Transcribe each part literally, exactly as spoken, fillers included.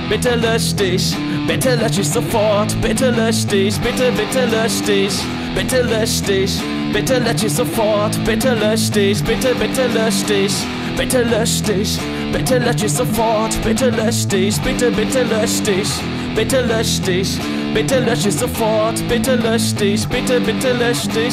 bitte lösch dich, bitte lösch dich sofort, bitte lösch dich, bitte, bitte lösch dich, bitte lösch dich, bitte lösch dich sofort, bitte lösch dich, bitte, bitte lösch dich, bitte lösch dich, bitte lösch dich sofort, bitte lösch dich, bitte, bitte lösch dich, bitte lösch dich, bitte lösch dich sofort, bitte lösch dich, bitte, bitte lösch dich.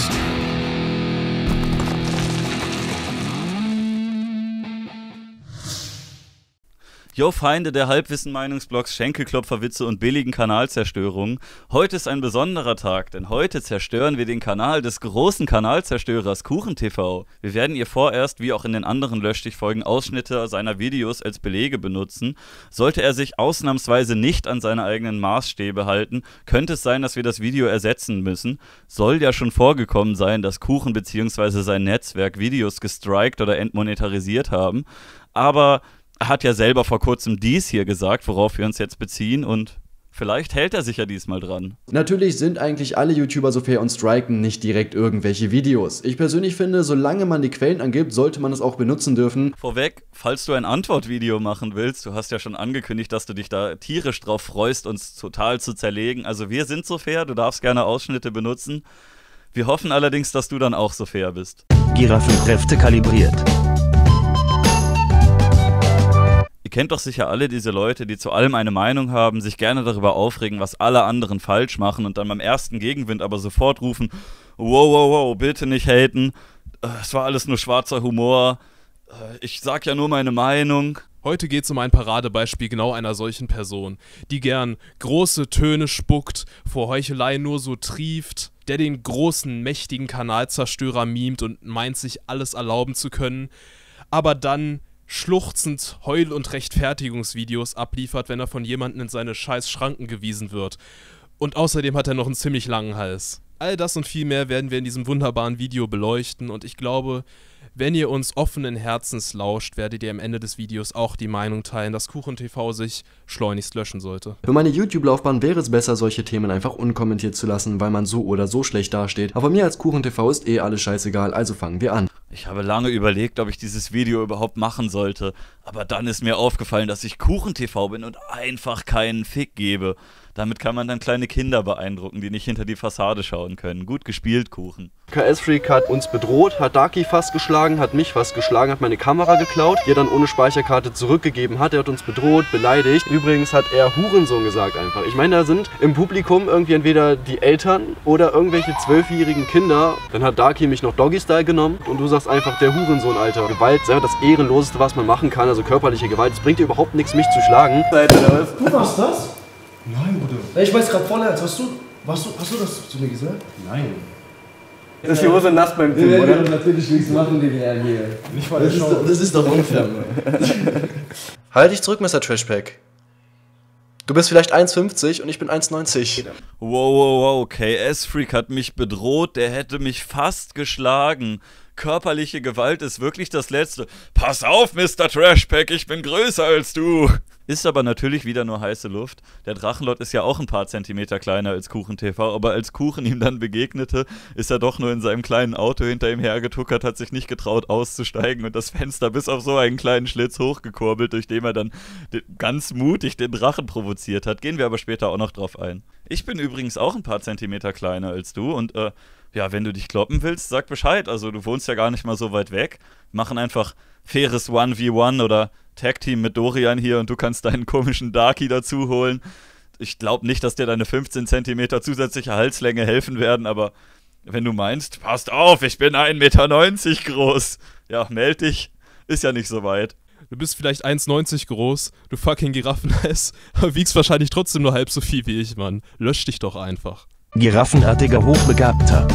Jo Feinde der Halbwissen-Meinungsblogs, Schenkelklopferwitze und billigen Kanalzerstörungen. Heute ist ein besonderer Tag, denn heute zerstören wir den Kanal des großen Kanalzerstörers KuchenTV. Wir werden ihr vorerst, wie auch in den anderen Löschdich-Folgen, Ausschnitte seiner Videos als Belege benutzen. Sollte er sich ausnahmsweise nicht an seine eigenen Maßstäbe halten, könnte es sein, dass wir das Video ersetzen müssen. Soll ja schon vorgekommen sein, dass Kuchen bzw. sein Netzwerk Videos gestrikt oder entmonetarisiert haben. Aber er hat ja selber vor kurzem dies hier gesagt, worauf wir uns jetzt beziehen, und vielleicht hält er sich ja diesmal dran. Natürlich sind eigentlich alle YouTuber so fair und striken nicht direkt irgendwelche Videos. Ich persönlich finde, solange man die Quellen angibt, sollte man es auch benutzen dürfen. Vorweg, falls du ein Antwortvideo machen willst, du hast ja schon angekündigt, dass du dich da tierisch drauf freust, uns total zu zerlegen. Also wir sind so fair, du darfst gerne Ausschnitte benutzen. Wir hoffen allerdings, dass du dann auch so fair bist. Giraffenkräfte kalibriert. Ihr kennt doch sicher alle diese Leute, die zu allem eine Meinung haben, sich gerne darüber aufregen, was alle anderen falsch machen und dann beim ersten Gegenwind aber sofort rufen: Wow, wow, wow, bitte nicht haten, es war alles nur schwarzer Humor, ich sag ja nur meine Meinung. Heute geht es um ein Paradebeispiel genau einer solchen Person, die gern große Töne spuckt, vor Heuchelei nur so trieft, der den großen, mächtigen Kanalzerstörer mimt und meint, sich alles erlauben zu können, aber dann schluchzend Heul- und Rechtfertigungsvideos abliefert, wenn er von jemandem in seine scheiß Schranken gewiesen wird. Und außerdem hat er noch einen ziemlich langen Hals. All das und viel mehr werden wir in diesem wunderbaren Video beleuchten, und ich glaube, wenn ihr uns offenen Herzens lauscht, werdet ihr am Ende des Videos auch die Meinung teilen, dass KuchenTV sich schleunigst löschen sollte. Für meine YouTube-Laufbahn wäre es besser, solche Themen einfach unkommentiert zu lassen, weil man so oder so schlecht dasteht. Aber mir als KuchenTV ist eh alles scheißegal, also fangen wir an. Ich habe lange überlegt, ob ich dieses Video überhaupt machen sollte, aber dann ist mir aufgefallen, dass ich KuchenTV bin und einfach keinen Fick gebe. Damit kann man dann kleine Kinder beeindrucken, die nicht hinter die Fassade schauen können. Gut gespielt, Kuchen. K S-Freak hat uns bedroht, hat Darky fast geschlagen, hat mich fast geschlagen, hat meine Kamera geklaut, die er dann ohne Speicherkarte zurückgegeben hat. Er hat uns bedroht, beleidigt. Übrigens hat er Hurensohn gesagt einfach. Ich meine, da sind im Publikum irgendwie entweder die Eltern oder irgendwelche zwölfjährigen Kinder. Dann hat Darky mich noch Doggy-Style genommen und du sagst einfach, der Hurensohn, Alter. Gewalt ist einfach das Ehrenloseste, was man machen kann, also körperliche Gewalt. Es bringt dir überhaupt nichts, mich zu schlagen. Du warst das? Nein, Bruder. Ich weiß gerade voll ernst. Hast du, hast, du, hast du das zu mir gesagt? Nein. Das ist die Hose nass beim Film, oder? Natürlich nichts machen, Digga, hier. Nicht mal das, ist doch, das ist doch unfair. Halt dich zurück, Mister Trashpack. Du bist vielleicht eins fünfzig und ich bin eins neunzig. Wow, wow, wow, K S-Freak hat mich bedroht, der hätte mich fast geschlagen. Körperliche Gewalt ist wirklich das Letzte. Pass auf, Mister Trashpack, ich bin größer als du. Ist aber natürlich wieder nur heiße Luft. Der Drachenlord ist ja auch ein paar Zentimeter kleiner als KuchenTV, aber als Kuchen ihm dann begegnete, ist er doch nur in seinem kleinen Auto hinter ihm hergetuckert, hat sich nicht getraut auszusteigen und das Fenster bis auf so einen kleinen Schlitz hochgekurbelt, durch den er dann ganz mutig den Drachen provoziert hat. Gehen wir aber später auch noch drauf ein. Ich bin übrigens auch ein paar Zentimeter kleiner als du und äh, ja, wenn du dich kloppen willst, sag Bescheid. Also du wohnst ja gar nicht mal so weit weg. Wir machen einfach faires eins gegen eins oder Tag-Team mit Dorian hier und du kannst deinen komischen Darky dazu holen. Ich glaube nicht, dass dir deine fünfzehn Zentimeter zusätzliche Halslänge helfen werden, aber wenn du meinst, passt auf, ich bin ein Meter neunzig groß. Ja, meld dich. Ist ja nicht so weit. Du bist vielleicht eins neunzig groß, du fucking Giraffenhals, aber wiegst wahrscheinlich trotzdem nur halb so viel wie ich, Mann. Lösch dich doch einfach. Giraffenartiger Hochbegabter.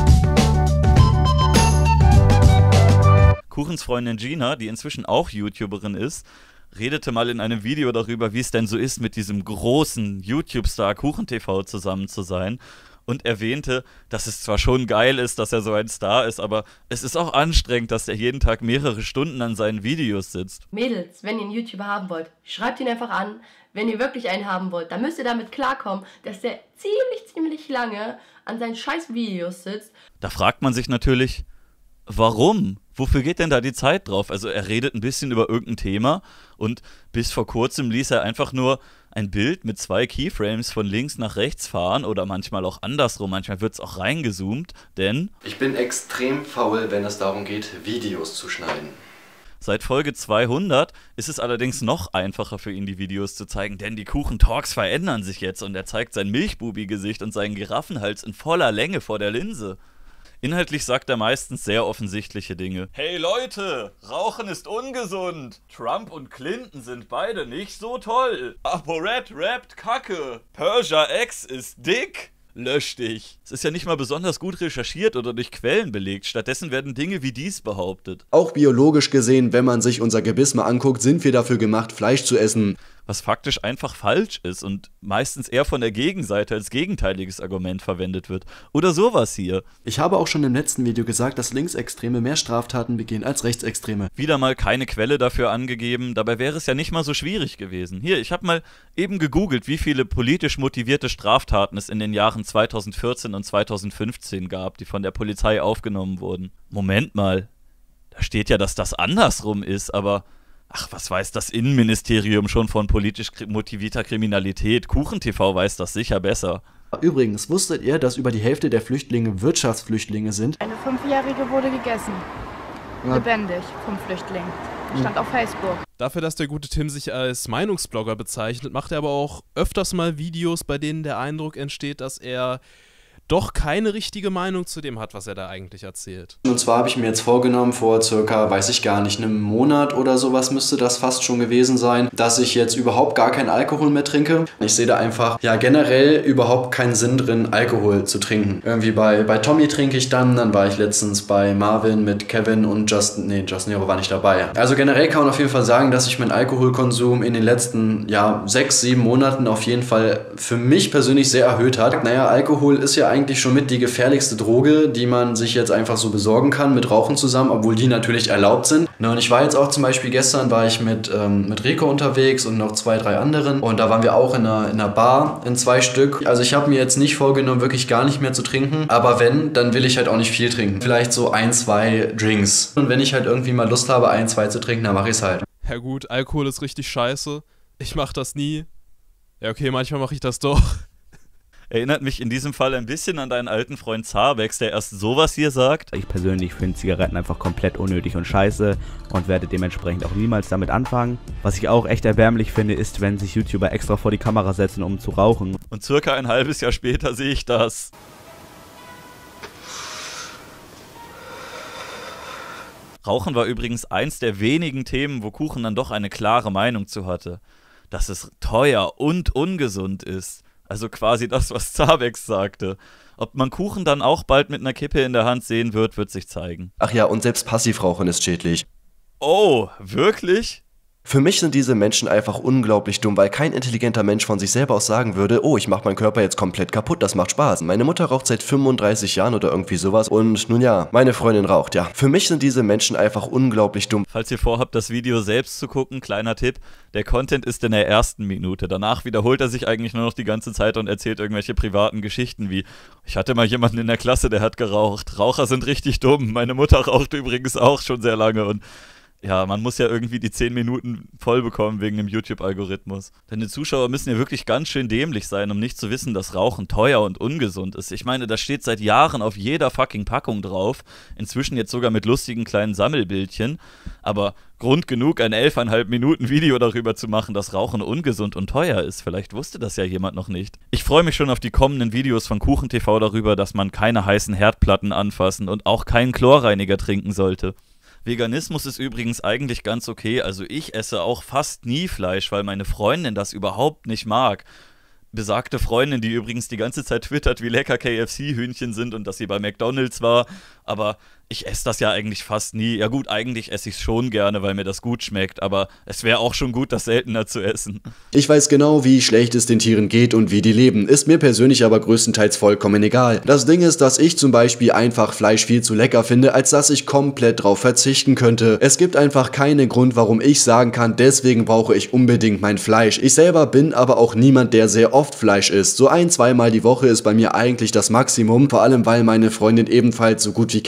Kuchens Freundin Gina, die inzwischen auch YouTuberin ist, redete mal in einem Video darüber, wie es denn so ist, mit diesem großen YouTube-Star KuchenTV zusammen zu sein, und erwähnte, dass es zwar schon geil ist, dass er so ein Star ist, aber es ist auch anstrengend, dass er jeden Tag mehrere Stunden an seinen Videos sitzt. Mädels, wenn ihr einen YouTuber haben wollt, schreibt ihn einfach an. Wenn ihr wirklich einen haben wollt, dann müsst ihr damit klarkommen, dass der ziemlich, ziemlich lange an seinen scheiß Videos sitzt. Da fragt man sich natürlich, warum? Wofür geht denn da die Zeit drauf? Also er redet ein bisschen über irgendein Thema und bis vor kurzem ließ er einfach nur ein Bild mit zwei Keyframes von links nach rechts fahren oder manchmal auch andersrum, manchmal wird es auch reingezoomt, denn ich bin extrem faul, wenn es darum geht, Videos zu schneiden. Seit Folge zweihundert ist es allerdings noch einfacher für ihn, die Videos zu zeigen, denn die Kuchen-Talks verändern sich jetzt und er zeigt sein Milchbubi-Gesicht und seinen Giraffenhals in voller Länge vor der Linse. Inhaltlich sagt er meistens sehr offensichtliche Dinge. Hey Leute, Rauchen ist ungesund. Trump und Clinton sind beide nicht so toll. ApoRed rappt Kacke. Persia X ist dick. Lösch dich. Es ist ja nicht mal besonders gut recherchiert oder durch Quellen belegt. Stattdessen werden Dinge wie dies behauptet. Auch biologisch gesehen, wenn man sich unser Gebiss mal anguckt, sind wir dafür gemacht, Fleisch zu essen. Was faktisch einfach falsch ist und meistens eher von der Gegenseite als gegenteiliges Argument verwendet wird. Oder sowas hier. Ich habe auch schon im letzten Video gesagt, dass Linksextreme mehr Straftaten begehen als Rechtsextreme. Wieder mal keine Quelle dafür angegeben, dabei wäre es ja nicht mal so schwierig gewesen. Hier, ich habe mal eben gegoogelt, wie viele politisch motivierte Straftaten es in den Jahren zweitausendvierzehn und zweitausendfünfzehn gab, die von der Polizei aufgenommen wurden. Moment mal, da steht ja, dass das andersrum ist, aber... Ach, was weiß das Innenministerium schon von politisch motivierter Kriminalität? KuchenTV weiß das sicher besser. Übrigens, wusstet ihr, dass über die Hälfte der Flüchtlinge Wirtschaftsflüchtlinge sind? Eine Fünfjährige wurde gegessen. Ja. Lebendig vom Flüchtling. Stand auf Facebook. Dafür, dass der gute Tim sich als Meinungsblogger bezeichnet, macht er aber auch öfters mal Videos, bei denen der Eindruck entsteht, dass er doch keine richtige Meinung zu dem hat, was er da eigentlich erzählt. Und zwar habe ich mir jetzt vorgenommen, vor circa, weiß ich gar nicht, einem Monat oder sowas müsste das fast schon gewesen sein, dass ich jetzt überhaupt gar keinen Alkohol mehr trinke. Ich sehe da einfach, ja, generell überhaupt keinen Sinn drin, Alkohol zu trinken. Irgendwie bei, bei Tommy trinke ich dann, dann war ich letztens bei Marvin mit Kevin und Justin, nee, Justin Hero war nicht dabei. Also generell kann man auf jeden Fall sagen, dass ich meinen Alkoholkonsum in den letzten, ja, sechs, sieben Monaten auf jeden Fall für mich persönlich sehr erhöht hat. Naja, Alkohol ist ja eigentlich eigentlich schon mit die gefährlichste Droge, die man sich jetzt einfach so besorgen kann, mit Rauchen zusammen, obwohl die natürlich erlaubt sind. Ne, und ich war jetzt auch zum Beispiel gestern, war ich mit, ähm, mit Rico unterwegs und noch zwei, drei anderen und da waren wir auch in einer, in einer Bar in zwei Stück. Also ich habe mir jetzt nicht vorgenommen, wirklich gar nicht mehr zu trinken, aber wenn, dann will ich halt auch nicht viel trinken. Vielleicht so ein, zwei Drinks. Und wenn ich halt irgendwie mal Lust habe, ein, zwei zu trinken, dann mache ich es halt. Ja gut, Alkohol ist richtig scheiße. Ich mach das nie. Ja okay, manchmal mache ich das doch. Erinnert mich in diesem Fall ein bisschen an deinen alten Freund Zabex, der erst sowas hier sagt. Ich persönlich finde Zigaretten einfach komplett unnötig und scheiße und werde dementsprechend auch niemals damit anfangen. Was ich auch echt erbärmlich finde, ist, wenn sich YouTuber extra vor die Kamera setzen, um zu rauchen. Und circa ein halbes Jahr später sehe ich das. Rauchen war übrigens eins der wenigen Themen, wo Kuchen dann doch eine klare Meinung zu hatte. Dass es teuer und ungesund ist. Also quasi das, was Zabex sagte. Ob man Kuchen dann auch bald mit einer Kippe in der Hand sehen wird, wird sich zeigen. Ach ja, und selbst Passivrauchen ist schädlich. Oh, wirklich? Für mich sind diese Menschen einfach unglaublich dumm, weil kein intelligenter Mensch von sich selber aus sagen würde, oh, ich mache meinen Körper jetzt komplett kaputt, das macht Spaß. Meine Mutter raucht seit fünfunddreißig Jahren oder irgendwie sowas und nun ja, meine Freundin raucht, ja. Für mich sind diese Menschen einfach unglaublich dumm. Falls ihr vorhabt, das Video selbst zu gucken, kleiner Tipp, der Content ist in der ersten Minute. Danach wiederholt er sich eigentlich nur noch die ganze Zeit und erzählt irgendwelche privaten Geschichten wie, ich hatte mal jemanden in der Klasse, der hat geraucht. Raucher sind richtig dumm. Meine Mutter raucht übrigens auch schon sehr lange und ja, man muss ja irgendwie die zehn Minuten voll bekommen wegen dem YouTube-Algorithmus. Denn die Zuschauer müssen ja wirklich ganz schön dämlich sein, um nicht zu wissen, dass Rauchen teuer und ungesund ist. Ich meine, das steht seit Jahren auf jeder fucking Packung drauf. Inzwischen jetzt sogar mit lustigen kleinen Sammelbildchen. Aber Grund genug, ein elfeinhalb Minuten Video darüber zu machen, dass Rauchen ungesund und teuer ist. Vielleicht wusste das ja jemand noch nicht. Ich freue mich schon auf die kommenden Videos von KuchenTV darüber, dass man keine heißen Herdplatten anfassen und auch keinen Chlorreiniger trinken sollte. Veganismus ist übrigens eigentlich ganz okay, also ich esse auch fast nie Fleisch, weil meine Freundin das überhaupt nicht mag. Besagte Freundin, die übrigens die ganze Zeit twittert, wie lecker K F C-Hühnchen sind und dass sie bei McDonald's war, aber ich esse das ja eigentlich fast nie. Ja gut, eigentlich esse ich es schon gerne, weil mir das gut schmeckt, aber es wäre auch schon gut, das seltener zu essen. Ich weiß genau, wie schlecht es den Tieren geht und wie die leben, ist mir persönlich aber größtenteils vollkommen egal. Das Ding ist, dass ich zum Beispiel einfach Fleisch viel zu lecker finde, als dass ich komplett drauf verzichten könnte. Es gibt einfach keinen Grund, warum ich sagen kann, deswegen brauche ich unbedingt mein Fleisch. Ich selber bin aber auch niemand, der sehr oft Fleisch isst. So ein-, zweimal die Woche ist bei mir eigentlich das Maximum, vor allem weil meine Freundin ebenfalls so gut wie kein Fleisch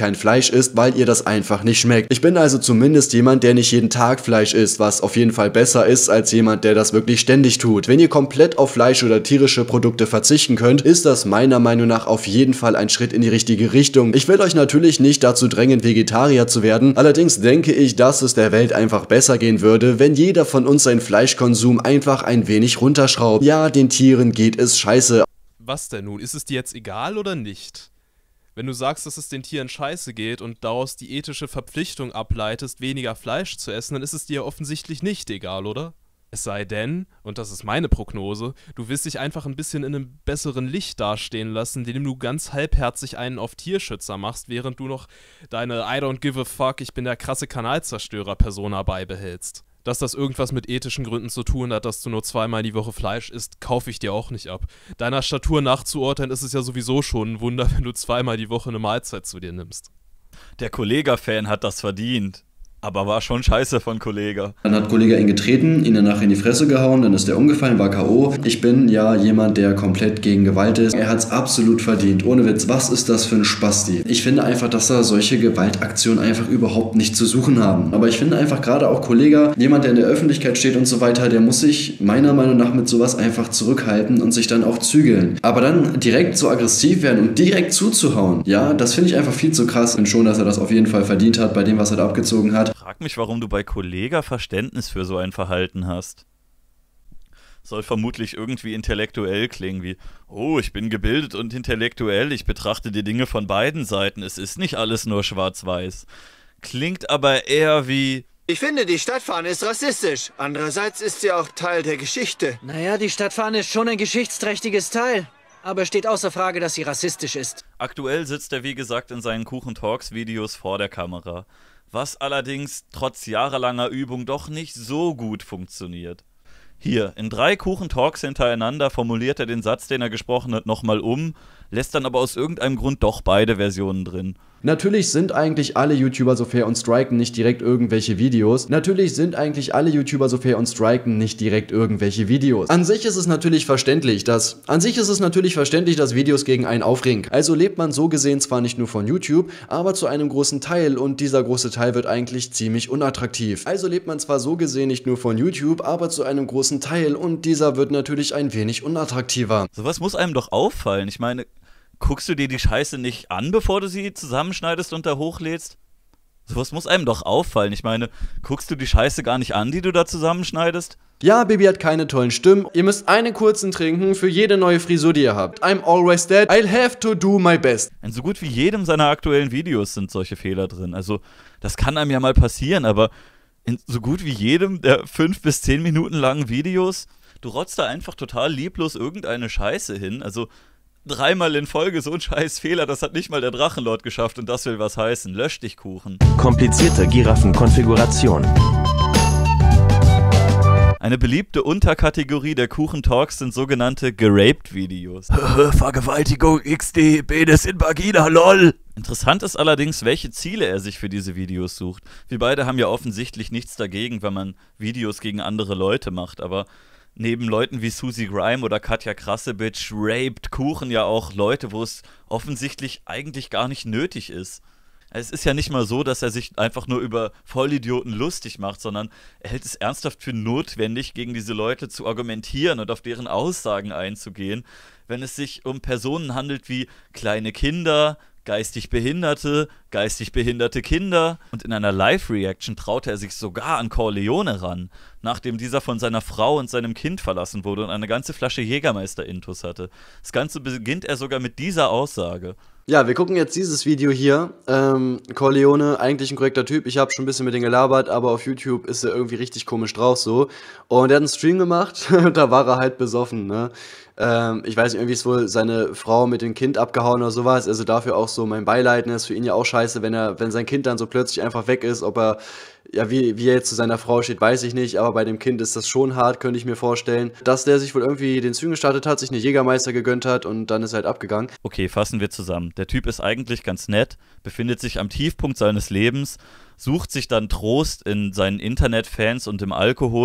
Fleisch isst, weil ihr das einfach nicht schmeckt. Ich bin also zumindest jemand, der nicht jeden Tag Fleisch isst, was auf jeden Fall besser ist als jemand, der das wirklich ständig tut. Wenn ihr komplett auf Fleisch oder tierische Produkte verzichten könnt, ist das meiner Meinung nach auf jeden Fall ein Schritt in die richtige Richtung. Ich will euch natürlich nicht dazu drängen, Vegetarier zu werden, allerdings denke ich, dass es der Welt einfach besser gehen würde, wenn jeder von uns seinen Fleischkonsum einfach ein wenig runterschraubt. Ja, den Tieren geht es scheiße. Was denn nun? Ist es dir jetzt egal oder nicht? Wenn du sagst, dass es den Tieren scheiße geht und daraus die ethische Verpflichtung ableitest, weniger Fleisch zu essen, dann ist es dir offensichtlich nicht egal, oder? Es sei denn, und das ist meine Prognose, du willst dich einfach ein bisschen in einem besseren Licht dastehen lassen, indem du ganz halbherzig einen auf Tierschützer machst, während du noch deine I don't give a fuck, ich bin der krasse Kanalzerstörer-Persona beibehältst. Dass das irgendwas mit ethischen Gründen zu tun hat, dass du nur zweimal die Woche Fleisch isst, kaufe ich dir auch nicht ab. Deiner Statur nachzuurteilen ist es ja sowieso schon ein Wunder, wenn du zweimal die Woche eine Mahlzeit zu dir nimmst. Der Kollega-Fan hat das verdient. Aber war schon scheiße von Kollega. Dann hat Kollega ihn getreten, ihn danach in die Fresse gehauen, dann ist er umgefallen, war K O Ich bin ja jemand, der komplett gegen Gewalt ist. Er hat es absolut verdient. Ohne Witz, was ist das für ein Spasti? Ich finde einfach, dass da solche Gewaltaktionen einfach überhaupt nicht zu suchen haben. Aber ich finde einfach gerade auch Kollega, jemand, der in der Öffentlichkeit steht und so weiter, der muss sich meiner Meinung nach mit sowas einfach zurückhalten und sich dann auch zügeln. Aber dann direkt so aggressiv werden und direkt zuzuhauen, ja, das finde ich einfach viel zu krass. Ich finde schon, dass er das auf jeden Fall verdient hat, bei dem, was er da abgezogen hat. Frag mich, warum du bei Kollega Verständnis für so ein Verhalten hast. Soll vermutlich irgendwie intellektuell klingen, wie, oh, ich bin gebildet und intellektuell, ich betrachte die Dinge von beiden Seiten, es ist nicht alles nur schwarz-weiß. Klingt aber eher wie... Ich finde, die Stadtfahne ist rassistisch. Andererseits ist sie auch Teil der Geschichte. Naja, die Stadtfahne ist schon ein geschichtsträchtiges Teil. Aber es steht außer Frage, dass sie rassistisch ist. Aktuell sitzt er, wie gesagt, in seinen Kuchen-Talks-Videos vor der Kamera. Was allerdings trotz jahrelanger Übung doch nicht so gut funktioniert. Hier, in drei Kuchen-Talks hintereinander formuliert er den Satz, den er gesprochen hat, nochmal um, lässt dann aber aus irgendeinem Grund doch beide Versionen drin. Natürlich sind eigentlich alle YouTuber so fair und striken nicht direkt irgendwelche Videos. Natürlich sind eigentlich alle YouTuber so fair und striken nicht direkt irgendwelche Videos. An sich ist es natürlich verständlich, dass an sich ist es natürlich verständlich, dass Videos gegen einen aufregen. Also lebt man so gesehen zwar nicht nur von YouTube, aber zu einem großen Teil und dieser große Teil wird eigentlich ziemlich unattraktiv. Also lebt man zwar so gesehen nicht nur von YouTube, aber zu einem großen Teil und dieser wird natürlich ein wenig unattraktiver. Sowas muss einem doch auffallen. Ich meine, guckst du dir die Scheiße nicht an, bevor du sie zusammenschneidest und da hochlädst? Sowas muss einem doch auffallen. Ich meine, guckst du die Scheiße gar nicht an, die du da zusammenschneidest? Ja, Baby hat keine tollen Stimmen. Ihr müsst einen kurzen trinken für jede neue Frisur, die ihr habt. I'm always dead. I'll have to do my best. In so gut wie jedem seiner aktuellen Videos sind solche Fehler drin. Also, das kann einem ja mal passieren, aber in so gut wie jedem der fünf bis zehn Minuten langen Videos, du rotzt da einfach total lieblos irgendeine Scheiße hin. Also, dreimal in Folge so ein scheiß Fehler, das hat nicht mal der Drachenlord geschafft und das will was heißen. Lösch dich, Kuchen. Komplizierte Giraffenkonfiguration. Eine beliebte Unterkategorie der Kuchen-Talks sind sogenannte Geraped-Videos. Vergewaltigung X D, Penis in Vagina, lol. Interessant ist allerdings, welche Ziele er sich für diese Videos sucht. Wir beide haben ja offensichtlich nichts dagegen, wenn man Videos gegen andere Leute macht, aber neben Leuten wie Susie Grime oder Katja Krasavice raped Kuchen ja auch Leute, wo es offensichtlich eigentlich gar nicht nötig ist. Es ist ja nicht mal so, dass er sich einfach nur über Vollidioten lustig macht, sondern er hält es ernsthaft für notwendig, gegen diese Leute zu argumentieren und auf deren Aussagen einzugehen, wenn es sich um Personen handelt wie kleine Kinder, geistig Behinderte, geistig behinderte Kinder. Und in einer Live-Reaction traute er sich sogar an Corleone ran, nachdem dieser von seiner Frau und seinem Kind verlassen wurde und eine ganze Flasche Jägermeister-Intus hatte. Das Ganze beginnt er sogar mit dieser Aussage. Ja, wir gucken jetzt dieses Video hier. Ähm, Corleone, eigentlich ein korrekter Typ. Ich habe schon ein bisschen mit ihm gelabert, aber auf YouTube ist er irgendwie richtig komisch drauf so. Und er hat einen Stream gemacht, da war er halt besoffen, ne? Ähm, ich weiß nicht, irgendwie ist wohl seine Frau mit dem Kind abgehauen oder sowas. Also dafür auch so mein Beileid, ne? Ist für ihn ja auch scheiße, wenn er, wenn sein Kind dann so plötzlich einfach weg ist. Ob er, ja, wie, wie er jetzt zu seiner Frau steht, weiß ich nicht. Aber bei dem Kind ist das schon hart, könnte ich mir vorstellen. Dass der sich wohl irgendwie den Stream gestartet hat, sich eine Jägermeister gegönnt hat und dann ist er halt abgegangen. Okay, fassen wir zusammen. Der Typ ist eigentlich ganz nett, befindet sich am Tiefpunkt seines Lebens, sucht sich dann Trost in seinen Internetfans und im Alkohol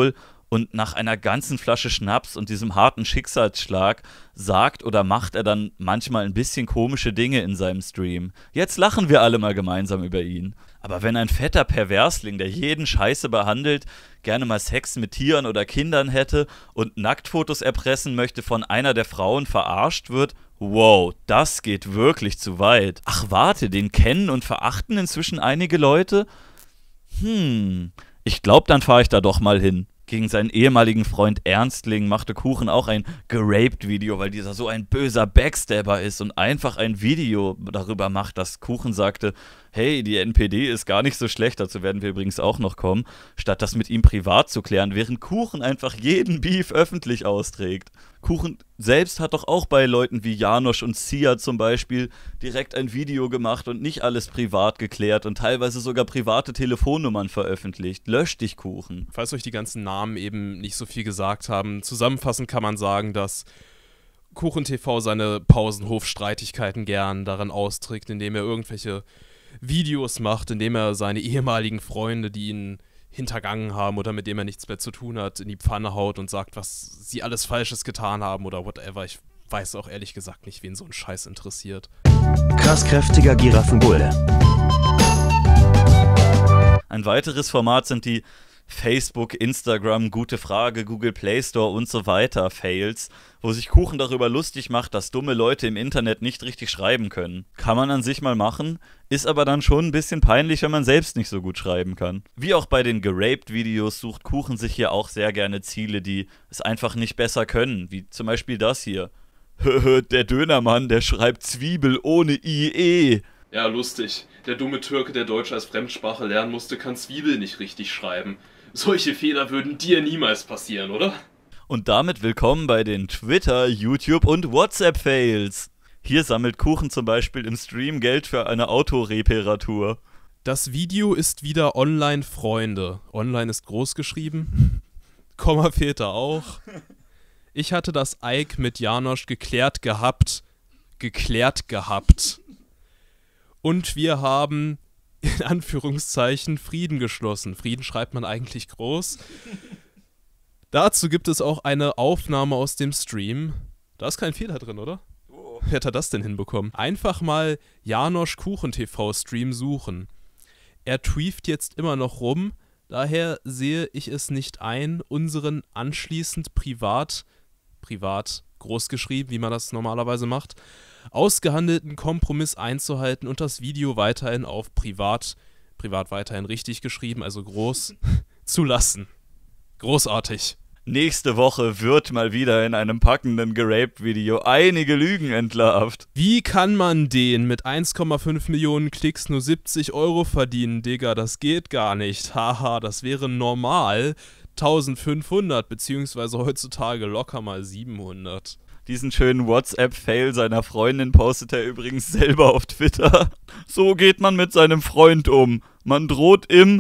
Und nach einer ganzen Flasche Schnaps und diesem harten Schicksalsschlag sagt oder macht er dann manchmal ein bisschen komische Dinge in seinem Stream. Jetzt lachen wir alle mal gemeinsam über ihn. Aber wenn ein fetter Perversling, der jeden Scheiße behandelt, gerne mal Sex mit Tieren oder Kindern hätte und Nacktfotos erpressen möchte, von einer der Frauen verarscht wird, wow, das geht wirklich zu weit. Ach warte, den kennen und verachten inzwischen einige Leute? Hm, ich glaube, dann fahre ich da doch mal hin. Gegen seinen ehemaligen Freund Ernstling machte Kuchen auch ein Geraped-Video, weil dieser so ein böser Backstabber ist und einfach ein Video darüber macht, dass Kuchen sagte, hey, die N P D ist gar nicht so schlecht, dazu werden wir übrigens auch noch kommen, statt das mit ihm privat zu klären, während Kuchen einfach jeden Beef öffentlich austrägt. Kuchen selbst hat doch auch bei Leuten wie Janosch und Sia zum Beispiel direkt ein Video gemacht und nicht alles privat geklärt und teilweise sogar private Telefonnummern veröffentlicht. Lösch dich, Kuchen. Falls euch die ganzen Namen eben nicht so viel gesagt haben, zusammenfassend kann man sagen, dass Kuchen T V seine Pausenhof-Streitigkeiten gern daran austrägt, indem er irgendwelche Videos macht, indem er seine ehemaligen Freunde, die ihn hintergangen haben oder mit dem er nichts mehr zu tun hat, in die Pfanne haut und sagt, was sie alles Falsches getan haben oder whatever. Ich weiß auch ehrlich gesagt nicht, wen so ein Scheiß interessiert. Krass kräftiger Giraffenbulle. Ein weiteres Format sind die Facebook, Instagram, Gute Frage, Google Play Store und so weiter Fails, wo sich Kuchen darüber lustig macht, dass dumme Leute im Internet nicht richtig schreiben können. Kann man an sich mal machen, ist aber dann schon ein bisschen peinlich, wenn man selbst nicht so gut schreiben kann. Wie auch bei den Geraped-Videos sucht Kuchen sich hier auch sehr gerne Ziele, die es einfach nicht besser können, wie zum Beispiel das hier. Der Dönermann, der schreibt Zwiebel ohne I E. Ja, lustig. Der dumme Türke, der Deutsch als Fremdsprache lernen musste, kann Zwiebel nicht richtig schreiben. Solche Fehler würden dir niemals passieren, oder? Und damit willkommen bei den Twitter, YouTube und WhatsApp-Fails. Hier sammelt Kuchen zum Beispiel im Stream Geld für eine Autoreparatur. Das Video ist wieder online, Freunde. Online ist groß geschrieben. Komma fehlt da auch. Ich hatte das Ike mit Janosch geklärt gehabt. Geklärt gehabt. Und wir haben, in Anführungszeichen, Frieden geschlossen. Frieden schreibt man eigentlich groß. Dazu gibt es auch eine Aufnahme aus dem Stream. Da ist kein Fehler drin, oder? Oh. Wer hat er das denn hinbekommen? Einfach mal Janosch Kuchen T V Stream suchen. Er tweeft jetzt immer noch rum, daher sehe ich es nicht ein, unseren anschließend privat, privat großgeschrieben, wie man das normalerweise macht, ausgehandelten Kompromiss einzuhalten und das Video weiterhin auf privat, privat weiterhin richtig geschrieben, also groß, zu lassen. Großartig. Nächste Woche wird mal wieder in einem packenden Geraped-Video einige Lügen entlarvt. Wie kann man den mit eins Komma fünf Millionen Klicks nur siebzig Euro verdienen, Digga? Das geht gar nicht. Haha, das wäre normal eintausendfünfhundert, beziehungsweise heutzutage locker mal siebenhundert. Diesen schönen WhatsApp-Fail seiner Freundin postet er übrigens selber auf Twitter. So geht man mit seinem Freund um. Man droht ihm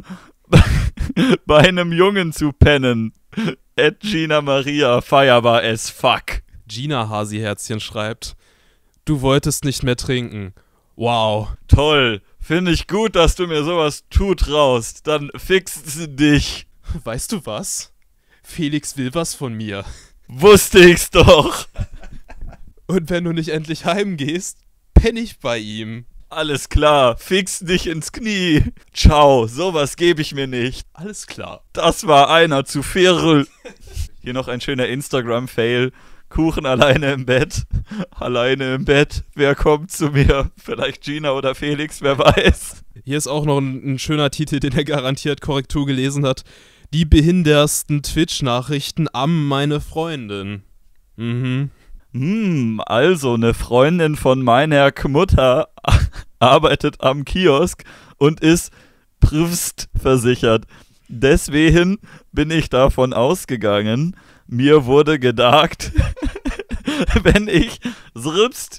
bei einem Jungen zu pennen. At Gina Maria, feierbar as fuck. Gina Hasi-Herzchen schreibt, du wolltest nicht mehr trinken. Wow. Toll. Finde ich gut, dass du mir sowas zutraust. Dann fix dich. Weißt du was? Felix will was von mir. Wusste ich's doch. Und wenn du nicht endlich heimgehst, penn ich bei ihm. Alles klar, fix dich ins Knie. Ciao, sowas gebe ich mir nicht. Alles klar. Das war einer zu viel. Hier noch ein schöner Instagram-Fail. Kuchen alleine im Bett. Alleine im Bett. Wer kommt zu mir? Vielleicht Gina oder Felix, wer weiß. Hier ist auch noch ein, ein schöner Titel, den er garantiert Korrektur gelesen hat. Die behindersten Twitch-Nachrichten am meine Freundin. Mhm. Hm, also eine Freundin von meiner Mutter arbeitet am Kiosk und ist prüfst versichert. Deswegen bin ich davon ausgegangen, mir wurde gedacht, wenn ich selbst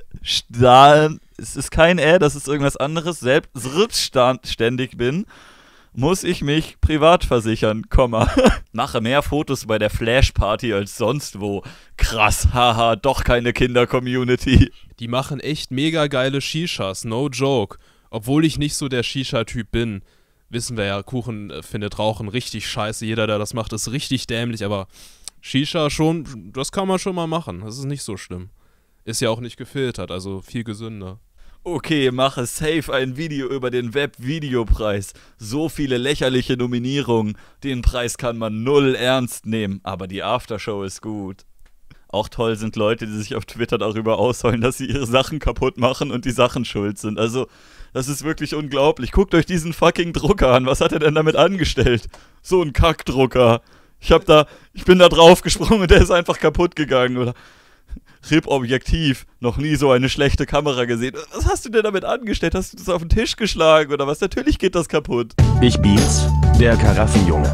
es ist kein Ä, das ist irgendwas anderes, selbstständig bin, muss ich mich privat versichern, Komma. Mache mehr Fotos bei der Flash-Party als sonst wo. Krass, haha, doch keine Kinder-Community. Die machen echt mega geile Shishas, no joke. Obwohl ich nicht so der Shisha-Typ bin. wissen wir ja, Kuchen äh, findet Rauchen richtig scheiße. Jeder, der das macht, ist richtig dämlich, aber Shisha schon, das kann man schon mal machen. Das ist nicht so schlimm. Ist ja auch nicht gefiltert, also viel gesünder. Okay, mache safe ein Video über den Web-Videopreis. So viele lächerliche Nominierungen. Den Preis kann man null ernst nehmen, aber die Aftershow ist gut. Auch toll sind Leute, die sich auf Twitter darüber ausheulen, dass sie ihre Sachen kaputt machen und die Sachen schuld sind. Also, das ist wirklich unglaublich. Guckt euch diesen fucking Drucker an. Was hat er denn damit angestellt? So ein Kackdrucker. Ich hab da, ich bin da drauf gesprungen und der ist einfach kaputt gegangen, oder? R I P-Objektiv, noch nie so eine schlechte Kamera gesehen. Was hast du denn damit angestellt? Hast du das auf den Tisch geschlagen oder was? Natürlich geht das kaputt. Ich bin's, der Karaffenjunge.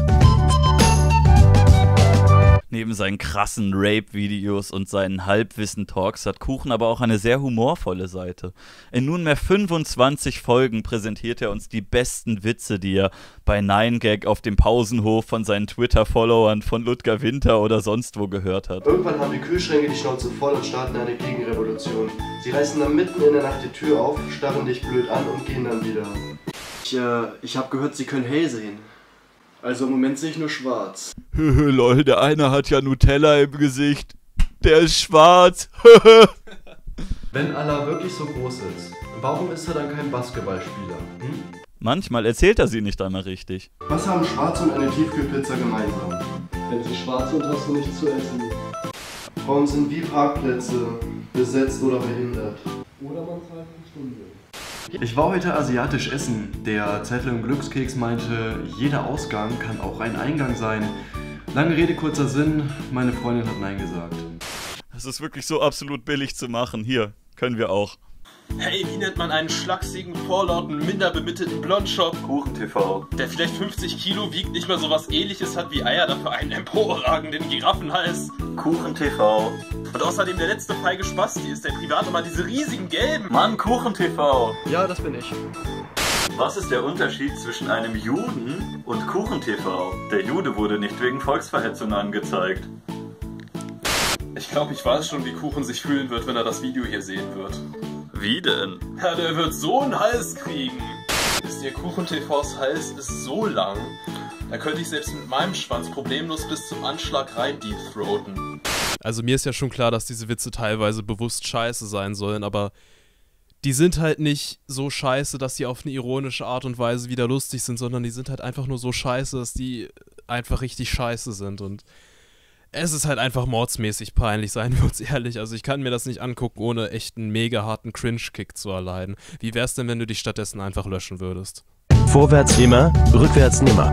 Neben seinen krassen Rape-Videos und seinen Halbwissen-Talks hat Kuchen aber auch eine sehr humorvolle Seite. In nunmehr fünfundzwanzig Folgen präsentiert er uns die besten Witze, die er bei nine gag auf dem Pausenhof von seinen Twitter-Followern von Ludger Winter oder sonst wo gehört hat. Irgendwann haben die Kühlschränke die Schnauze voll und starten eine Gegenrevolution. Sie reißen dann mitten in der Nacht die Tür auf, starren dich blöd an und gehen dann wieder. Ich, äh, ich habe gehört, sie können hell sehen. Also im Moment sehe ich nur schwarz. Lol, der eine hat ja Nutella im Gesicht. Der ist schwarz. Wenn Allah wirklich so groß ist, warum ist er dann kein Basketballspieler? Hm? Manchmal erzählt er sie nicht einmal richtig. Was haben Schwarz und eine Tiefkühlpizza gemeinsam? Wenn sie schwarz sind, hast du nichts zu essen. Frauen sind wie Parkplätze, besetzt oder behindert. Oder man zahlt eine Stunde. Ich war heute asiatisch essen. Der Zettel im Glückskeks meinte, jeder Ausgang kann auch ein Eingang sein. Lange Rede, kurzer Sinn, meine Freundin hat Nein gesagt. Das ist wirklich so absolut billig zu machen. Hier, können wir auch. Hey, wie nennt man einen schlachsigen, vorlauten, minder bemittelten Blondschopf? Kuchen-T V. Der vielleicht fünfzig Kilo wiegt, nicht mal sowas Ähnliches hat wie Eier, dafür einen emporragenden Giraffenhals. Kuchen-T V. Und außerdem der letzte feige Spasti ist, der privat immer diese riesigen gelben. Mann, Kuchen-T V. Ja, das bin ich. Was ist der Unterschied zwischen einem Juden und Kuchen-T V? Der Jude wurde nicht wegen Volksverhetzung angezeigt. Ich glaube, ich weiß schon, wie Kuchen sich fühlen wird, wenn er das Video hier sehen wird. Wie denn? Ja, der wird so einen Hals kriegen. Wisst ihr, Kuchen-T Vs Hals ist so lang, da könnte ich selbst mit meinem Schwanz problemlos bis zum Anschlag rein deepthroaten. Also mir ist ja schon klar, dass diese Witze teilweise bewusst scheiße sein sollen, aber die sind halt nicht so scheiße, dass sie auf eine ironische Art und Weise wieder lustig sind, sondern die sind halt einfach nur so scheiße, dass die einfach richtig scheiße sind und es ist halt einfach mordsmäßig peinlich, seien wir uns ehrlich. Also ich kann mir das nicht angucken, ohne echt einen mega harten Cringe-Kick zu erleiden. Wie wär's denn, wenn du dich stattdessen einfach löschen würdest? Vorwärts immer, rückwärts nimmer.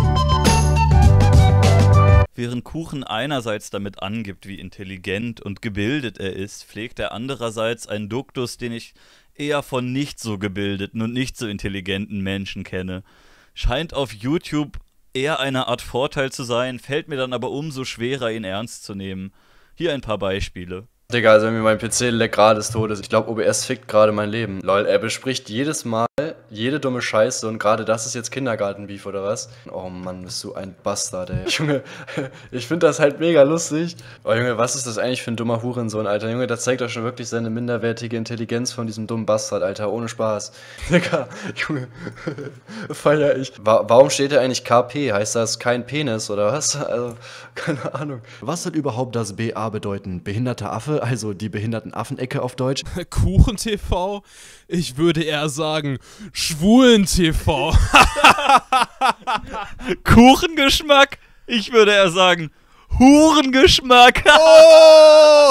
Während Kuchen einerseits damit angibt, wie intelligent und gebildet er ist, pflegt er andererseits einen Duktus, den ich eher von nicht so gebildeten und nicht so intelligenten Menschen kenne. Scheint auf YouTube eher eine Art Vorteil zu sein, fällt mir dann aber umso schwerer, ihn ernst zu nehmen. Hier ein paar Beispiele. Digga, also mir mein P C leckt gerade des Todes. Ich glaube, O B S fickt gerade mein Leben. Lol, er bespricht jedes Mal jede dumme Scheiße und gerade das ist jetzt Kindergartenbeef oder was? Oh Mann, bist du ein Bastard, ey. Junge, ich finde das halt mega lustig. Oh Junge, was ist das eigentlich für ein dummer Hurensohn, Alter? Junge, das zeigt doch schon wirklich seine minderwertige Intelligenz von diesem dummen Bastard, Alter. Ohne Spaß. Digga, Junge, feier ich. Wa warum steht da eigentlich K P? Heißt das kein Penis oder was? Also, keine Ahnung. Was soll überhaupt das B A bedeuten? Behinderter Affe? Also die Behinderten-Affen-Ecke auf Deutsch? Kuchen-T V? Ich würde eher sagen Schwulen-T V. Kuchengeschmack? Ich würde eher sagen Hurengeschmack. Oh!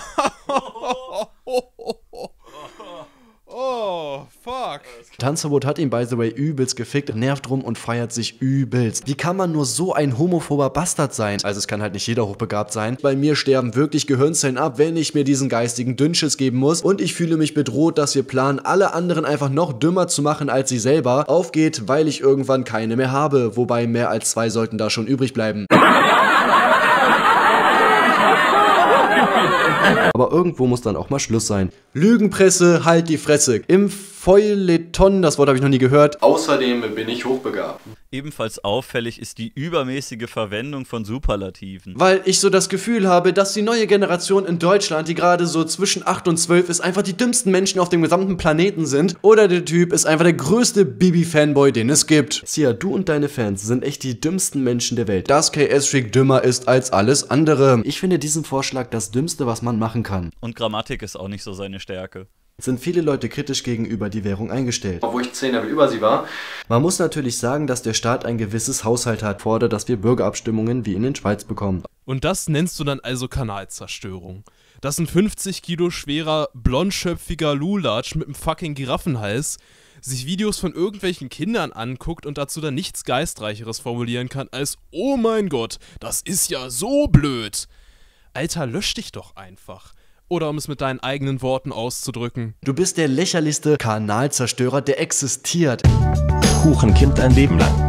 Oh, fuck. Tanzverbot hat ihn, by the way, übelst gefickt, nervt rum und feiert sich übelst. Wie kann man nur so ein homophober Bastard sein? Also es kann halt nicht jeder hochbegabt sein. Bei mir sterben wirklich Gehirnzellen ab, wenn ich mir diesen geistigen Dünnschiss geben muss. Und ich fühle mich bedroht, dass wir planen, alle anderen einfach noch dümmer zu machen als sie selber. Aufgeht, weil ich irgendwann keine mehr habe. Wobei mehr als zwei sollten da schon übrig bleiben. Aber irgendwo muss dann auch mal Schluss sein. Lügenpresse, halt die Fresse. Im Feuilleton, das Wort habe ich noch nie gehört. Außerdem bin ich hochbegabt. Ebenfalls auffällig ist die übermäßige Verwendung von Superlativen. Weil ich so das Gefühl habe, dass die neue Generation in Deutschland, die gerade so zwischen acht und zwölf ist, einfach die dümmsten Menschen auf dem gesamten Planeten sind. Oder der Typ ist einfach der größte Bibi-Fanboy, den es gibt. Sia, du und deine Fans sind echt die dümmsten Menschen der Welt. Dass K S-Freak dümmer ist als alles andere. Ich finde diesen Vorschlag das Dümmste, was man machen kann. Und Grammatik ist auch nicht so seine Stärke. Sind viele Leute kritisch gegenüber die Währung eingestellt. Obwohl ich zehn Level über sie war. Man muss natürlich sagen, dass der Staat ein gewisses Haushalt hat, fordert, dass wir Bürgerabstimmungen wie in den Schweiz bekommen. Und das nennst du dann also Kanalzerstörung. Dass ein fünfzig Kilo schwerer, blondschöpfiger Lulatsch mit einem fucking Giraffenhals sich Videos von irgendwelchen Kindern anguckt und dazu dann nichts Geistreicheres formulieren kann als "Oh mein Gott, das ist ja so blöd!" Alter, lösch dich doch einfach. Oder um es mit deinen eigenen Worten auszudrücken: Du bist der lächerlichste Kanalzerstörer, der existiert. Kuchenkind ein Leben lang.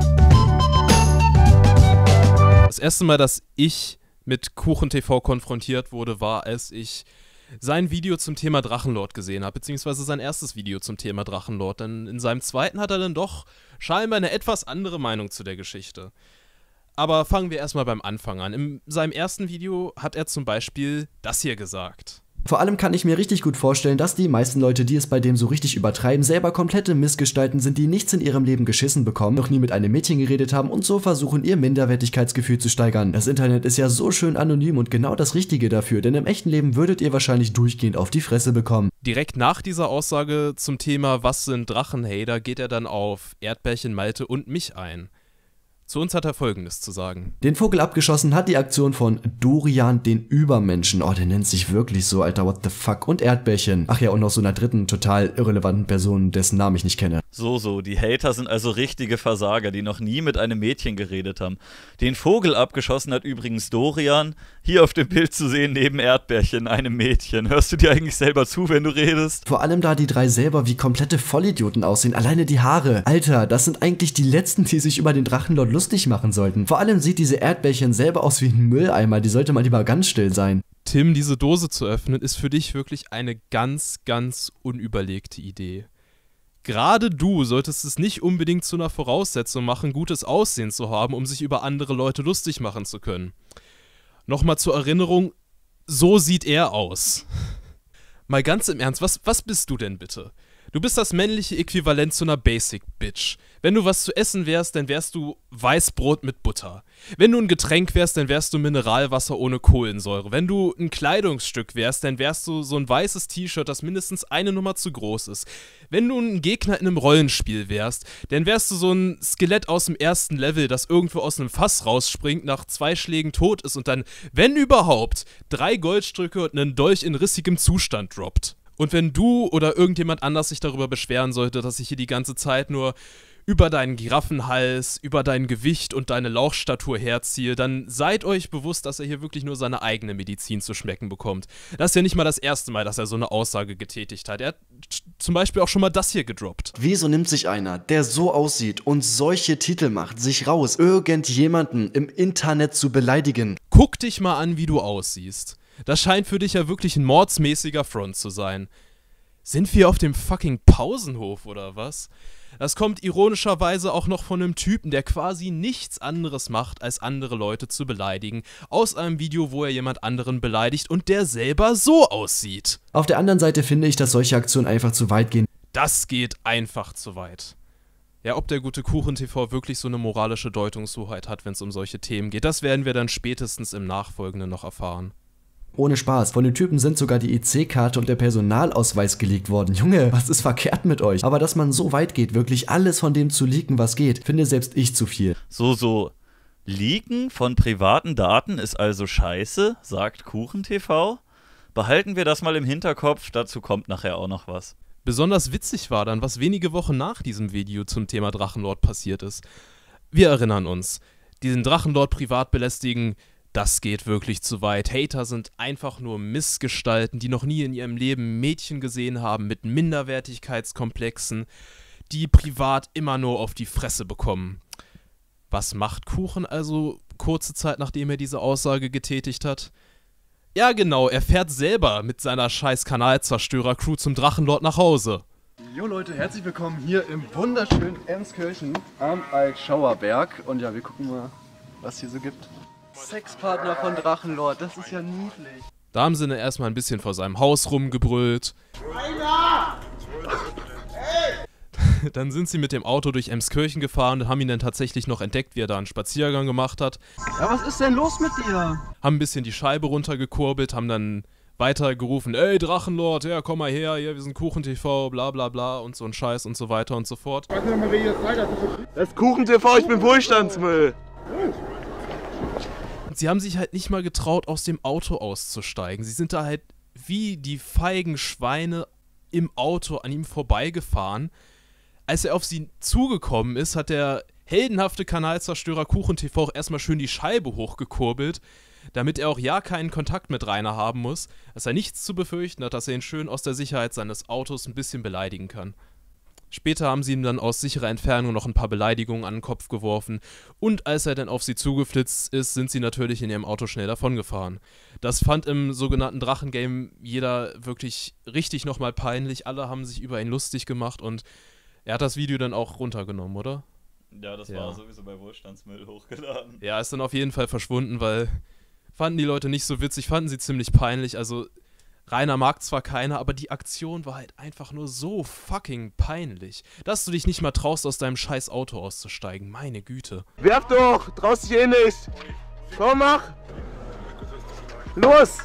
Das erste Mal, dass ich mit KuchenTV konfrontiert wurde, war, als ich sein Video zum Thema Drachenlord gesehen habe, beziehungsweise sein erstes Video zum Thema Drachenlord. Denn in seinem zweiten hat er dann doch scheinbar eine etwas andere Meinung zu der Geschichte. Aber fangen wir erstmal beim Anfang an. In seinem ersten Video hat er zum Beispiel das hier gesagt. Vor allem kann ich mir richtig gut vorstellen, dass die meisten Leute, die es bei dem so richtig übertreiben, selber komplette Missgestalten sind, die nichts in ihrem Leben geschissen bekommen, noch nie mit einem Mädchen geredet haben und so versuchen, ihr Minderwertigkeitsgefühl zu steigern. Das Internet ist ja so schön anonym und genau das Richtige dafür, denn im echten Leben würdet ihr wahrscheinlich durchgehend auf die Fresse bekommen. Direkt nach dieser Aussage zum Thema "Was sind Drachenhater?" geht er dann auf Erdbärchen, Malte und mich ein. Zu uns hat er Folgendes zu sagen. Den Vogel abgeschossen hat die Aktion von Dorian den Übermenschen. Oh, der nennt sich wirklich so, Alter, what the fuck. Und Erdbärchen. Ach ja, und noch so einer dritten, total irrelevanten Person, dessen Namen ich nicht kenne. So, so, die Hater sind also richtige Versager, die noch nie mit einem Mädchen geredet haben. Den Vogel abgeschossen hat übrigens Dorian, hier auf dem Bild zu sehen, neben Erdbärchen, einem Mädchen. Hörst du dir eigentlich selber zu, wenn du redest? Vor allem da die drei selber wie komplette Vollidioten aussehen. Alleine die Haare. Alter, das sind eigentlich die Letzten, die sich über den Drachenlord lustig machen sollten. Vor allem sieht diese Erdbärchen selber aus wie ein Mülleimer, die sollte mal lieber ganz still sein. Tim, diese Dose zu öffnen, ist für dich wirklich eine ganz, ganz unüberlegte Idee. Gerade du solltest es nicht unbedingt zu einer Voraussetzung machen, gutes Aussehen zu haben, um sich über andere Leute lustig machen zu können. Nochmal zur Erinnerung, so sieht er aus. Mal ganz im Ernst, was, was bist du denn bitte? Du bist das männliche Äquivalent zu einer Basic-Bitch. Wenn du was zu essen wärst, dann wärst du Weißbrot mit Butter. Wenn du ein Getränk wärst, dann wärst du Mineralwasser ohne Kohlensäure. Wenn du ein Kleidungsstück wärst, dann wärst du so ein weißes T-Shirt, das mindestens eine Nummer zu groß ist. Wenn du ein Gegner in einem Rollenspiel wärst, dann wärst du so ein Skelett aus dem ersten Level, das irgendwo aus einem Fass rausspringt, nach zwei Schlägen tot ist und dann, wenn überhaupt, drei Goldstücke und einen Dolch in rissigem Zustand droppt. Und wenn du oder irgendjemand anders sich darüber beschweren sollte, dass ich hier die ganze Zeit nur über deinen Giraffenhals, über dein Gewicht und deine Lauchstatur herziehe, dann seid euch bewusst, dass er hier wirklich nur seine eigene Medizin zu schmecken bekommt. Das ist ja nicht mal das erste Mal, dass er so eine Aussage getätigt hat. Er hat zum Beispiel auch schon mal das hier gedroppt. Wieso nimmt sich einer, der so aussieht und solche Titel macht, sich raus, irgendjemanden im Internet zu beleidigen? Guck dich mal an, wie du aussiehst. Das scheint für dich ja wirklich ein mordsmäßiger Front zu sein. Sind wir auf dem fucking Pausenhof oder was? Das kommt ironischerweise auch noch von einem Typen, der quasi nichts anderes macht, als andere Leute zu beleidigen, aus einem Video, wo er jemand anderen beleidigt und der selber so aussieht. Auf der anderen Seite finde ich, dass solche Aktionen einfach zu weit gehen. Das geht einfach zu weit. Ja, ob der gute KuchenTV wirklich so eine moralische Deutungshoheit hat, wenn es um solche Themen geht, das werden wir dann spätestens im Nachfolgenden noch erfahren. Ohne Spaß, von den Typen sind sogar die I C-Karte und der Personalausweis geleakt worden. Junge, was ist verkehrt mit euch? Aber dass man so weit geht, wirklich alles von dem zu leaken, was geht, finde selbst ich zu viel. So, so. Leaken von privaten Daten ist also scheiße, sagt KuchenTV. Behalten wir das mal im Hinterkopf, dazu kommt nachher auch noch was. Besonders witzig war dann, was wenige Wochen nach diesem Video zum Thema Drachenlord passiert ist. Wir erinnern uns, diesen Drachenlord privat belästigen, das geht wirklich zu weit. Hater sind einfach nur Missgestalten, die noch nie in ihrem Leben Mädchen gesehen haben mit Minderwertigkeitskomplexen, die privat immer nur auf die Fresse bekommen. Was macht Kuchen also kurze Zeit, nachdem er diese Aussage getätigt hat? Ja genau, er fährt selber mit seiner scheiß Kanalzerstörer-Crew zum Drachenlord nach Hause. Jo Leute, herzlich willkommen hier im wunderschönen Emskirchen am Altschauerberg. Und ja, wir gucken mal, was hier so gibt. Sexpartner von Drachenlord, das ist ja niedlich. Da haben sie dann erstmal ein bisschen vor seinem Haus rumgebrüllt. Dann sind sie mit dem Auto durch Emskirchen gefahren und haben ihn dann tatsächlich noch entdeckt, wie er da einen Spaziergang gemacht hat. Ja, was ist denn los mit dir? Haben ein bisschen die Scheibe runtergekurbelt, haben dann weiter gerufen, ey Drachenlord, ja komm mal her, ja, wir sind Kuchen-T V, bla bla bla und so ein Scheiß und so weiter und so fort. Das ist Kuchen-T V, ich bin Wohlstandsmüll. Und sie haben sich halt nicht mal getraut, aus dem Auto auszusteigen. Sie sind da halt wie die feigen Schweine im Auto an ihm vorbeigefahren. Als er auf sie zugekommen ist, hat der heldenhafte Kanalzerstörer Kuchen-T V auch erstmal schön die Scheibe hochgekurbelt, damit er auch ja keinen Kontakt mit Rainer haben muss, dass er nichts zu befürchten hat, dass er ihn schön aus der Sicherheit seines Autos ein bisschen beleidigen kann. Später haben sie ihm dann aus sicherer Entfernung noch ein paar Beleidigungen an den Kopf geworfen und als er dann auf sie zugeflitzt ist, sind sie natürlich in ihrem Auto schnell davongefahren. Das fand im sogenannten Drachengame jeder wirklich richtig nochmal peinlich, alle haben sich über ihn lustig gemacht und er hat das Video dann auch runtergenommen, oder? Ja, das ja. war sowieso bei Wohlstandsmüll hochgeladen. Ja, ist dann auf jeden Fall verschwunden, weil fanden die Leute nicht so witzig, fanden sie ziemlich peinlich, also Rainer mag zwar keiner, aber die Aktion war halt einfach nur so fucking peinlich, dass du dich nicht mal traust, aus deinem scheiß Auto auszusteigen, meine Güte. Werf doch, traust dich eh nicht. Komm, mach. Los.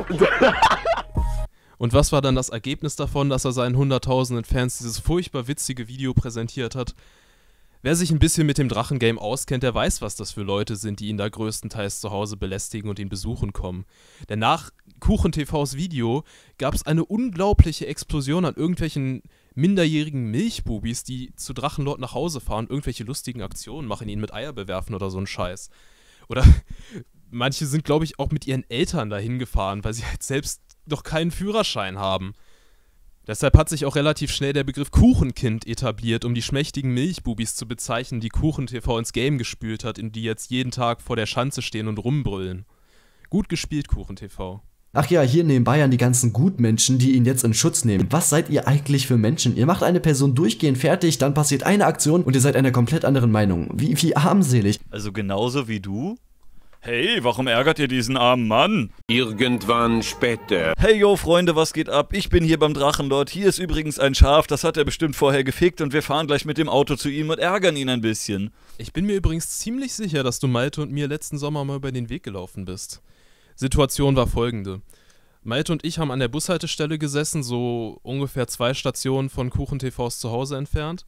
Und was war dann das Ergebnis davon, dass er seinen hunderttausenden Fans dieses furchtbar witzige Video präsentiert hat? Wer sich ein bisschen mit dem Drachengame auskennt, der weiß, was das für Leute sind, die ihn da größtenteils zu Hause belästigen und ihn besuchen kommen. Denn nach Kuchen-T Vs Video gab es eine unglaubliche Explosion an irgendwelchen minderjährigen Milchbubis, die zu Drachenlord nach Hause fahren, irgendwelche lustigen Aktionen machen, ihn mit Eier bewerfen oder so ein Scheiß. Oder manche sind, glaube ich, auch mit ihren Eltern dahin gefahren, weil sie halt selbst noch keinen Führerschein haben. Deshalb hat sich auch relativ schnell der Begriff Kuchenkind etabliert, um die schmächtigen Milchbubis zu bezeichnen, die Kuchen-T V ins Game gespült hat, in die jetzt jeden Tag vor der Schanze stehen und rumbrüllen. Gut gespielt, Kuchen-T V. Ach ja, hier neben Bayern die ganzen Gutmenschen, die ihn jetzt in Schutz nehmen. Was seid ihr eigentlich für Menschen? Ihr macht eine Person durchgehend fertig, dann passiert eine Aktion und ihr seid einer komplett anderen Meinung. Wie, wie armselig. Also genauso wie du? Hey, warum ärgert ihr diesen armen Mann? Irgendwann später. Hey yo, Freunde, was geht ab? Ich bin hier beim Drachenlord. Hier ist übrigens ein Schaf, das hat er bestimmt vorher gefickt und wir fahren gleich mit dem Auto zu ihm und ärgern ihn ein bisschen. Ich bin mir übrigens ziemlich sicher, dass du Malte und mir letzten Sommer mal über den Weg gelaufen bist. Situation war folgende. Malte und ich haben an der Bushaltestelle gesessen, so ungefähr zwei Stationen von Kuchen-T Vs Zuhause entfernt.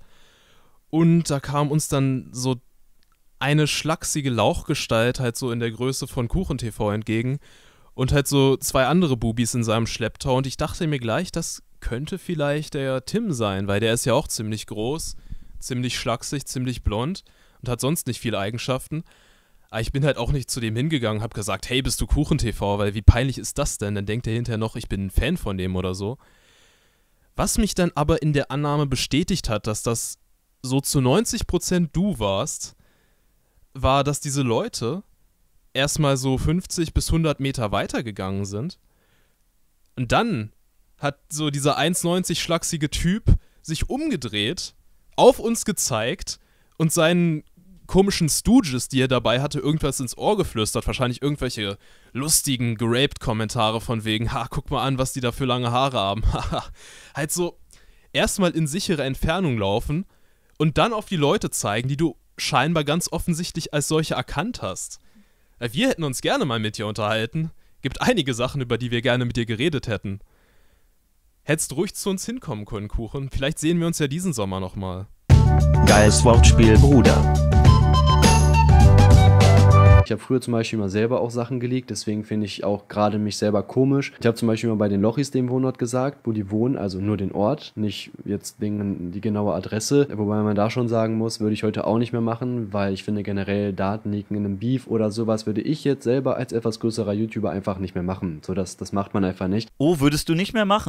Und da kam uns dann so eine schlachsige Lauchgestalt halt so in der Größe von Kuchen-T V entgegen und halt so zwei andere Bubis in seinem Schlepptau und ich dachte mir gleich, das könnte vielleicht der Tim sein, weil der ist ja auch ziemlich groß, ziemlich schlaksig, ziemlich blond und hat sonst nicht viele Eigenschaften. Aber ich bin halt auch nicht zu dem hingegangen und hab gesagt, hey, bist du Kuchen-T V, weil wie peinlich ist das denn? Dann denkt er hinterher noch, ich bin ein Fan von dem oder so. Was mich dann aber in der Annahme bestätigt hat, dass das so zu neunzig Prozent du warst, war, dass diese Leute erstmal so fünfzig bis hundert Meter weitergegangen sind und dann hat so dieser eins neunzig schlachsige Typ sich umgedreht, auf uns gezeigt und seinen komischen Stooges, die er dabei hatte, irgendwas ins Ohr geflüstert, wahrscheinlich irgendwelche lustigen geraped-Kommentare von wegen, ha, guck mal an, was die da für lange Haare haben, haha, halt so erstmal in sichere Entfernung laufen und dann auf die Leute zeigen, die du scheinbar ganz offensichtlich als solche erkannt hast. Wir hätten uns gerne mal mit dir unterhalten. Gibt einige Sachen, über die wir gerne mit dir geredet hätten. Hättest du ruhig zu uns hinkommen können, Kuchen. Vielleicht sehen wir uns ja diesen Sommer nochmal. Geiles Wortspiel, Bruder. Ich habe früher zum Beispiel mal selber auch Sachen geleakt, deswegen finde ich auch gerade mich selber komisch. Ich habe zum Beispiel mal bei den Lochis den Wohnort gesagt, wo die wohnen, also nur den Ort, nicht jetzt den, die genaue Adresse. Wobei man da schon sagen muss, würde ich heute auch nicht mehr machen, weil ich finde generell Datenleaken in einem Beef oder sowas würde ich jetzt selber als etwas größerer YouTuber einfach nicht mehr machen. So, das, das macht man einfach nicht. Oh, würdest du nicht mehr machen?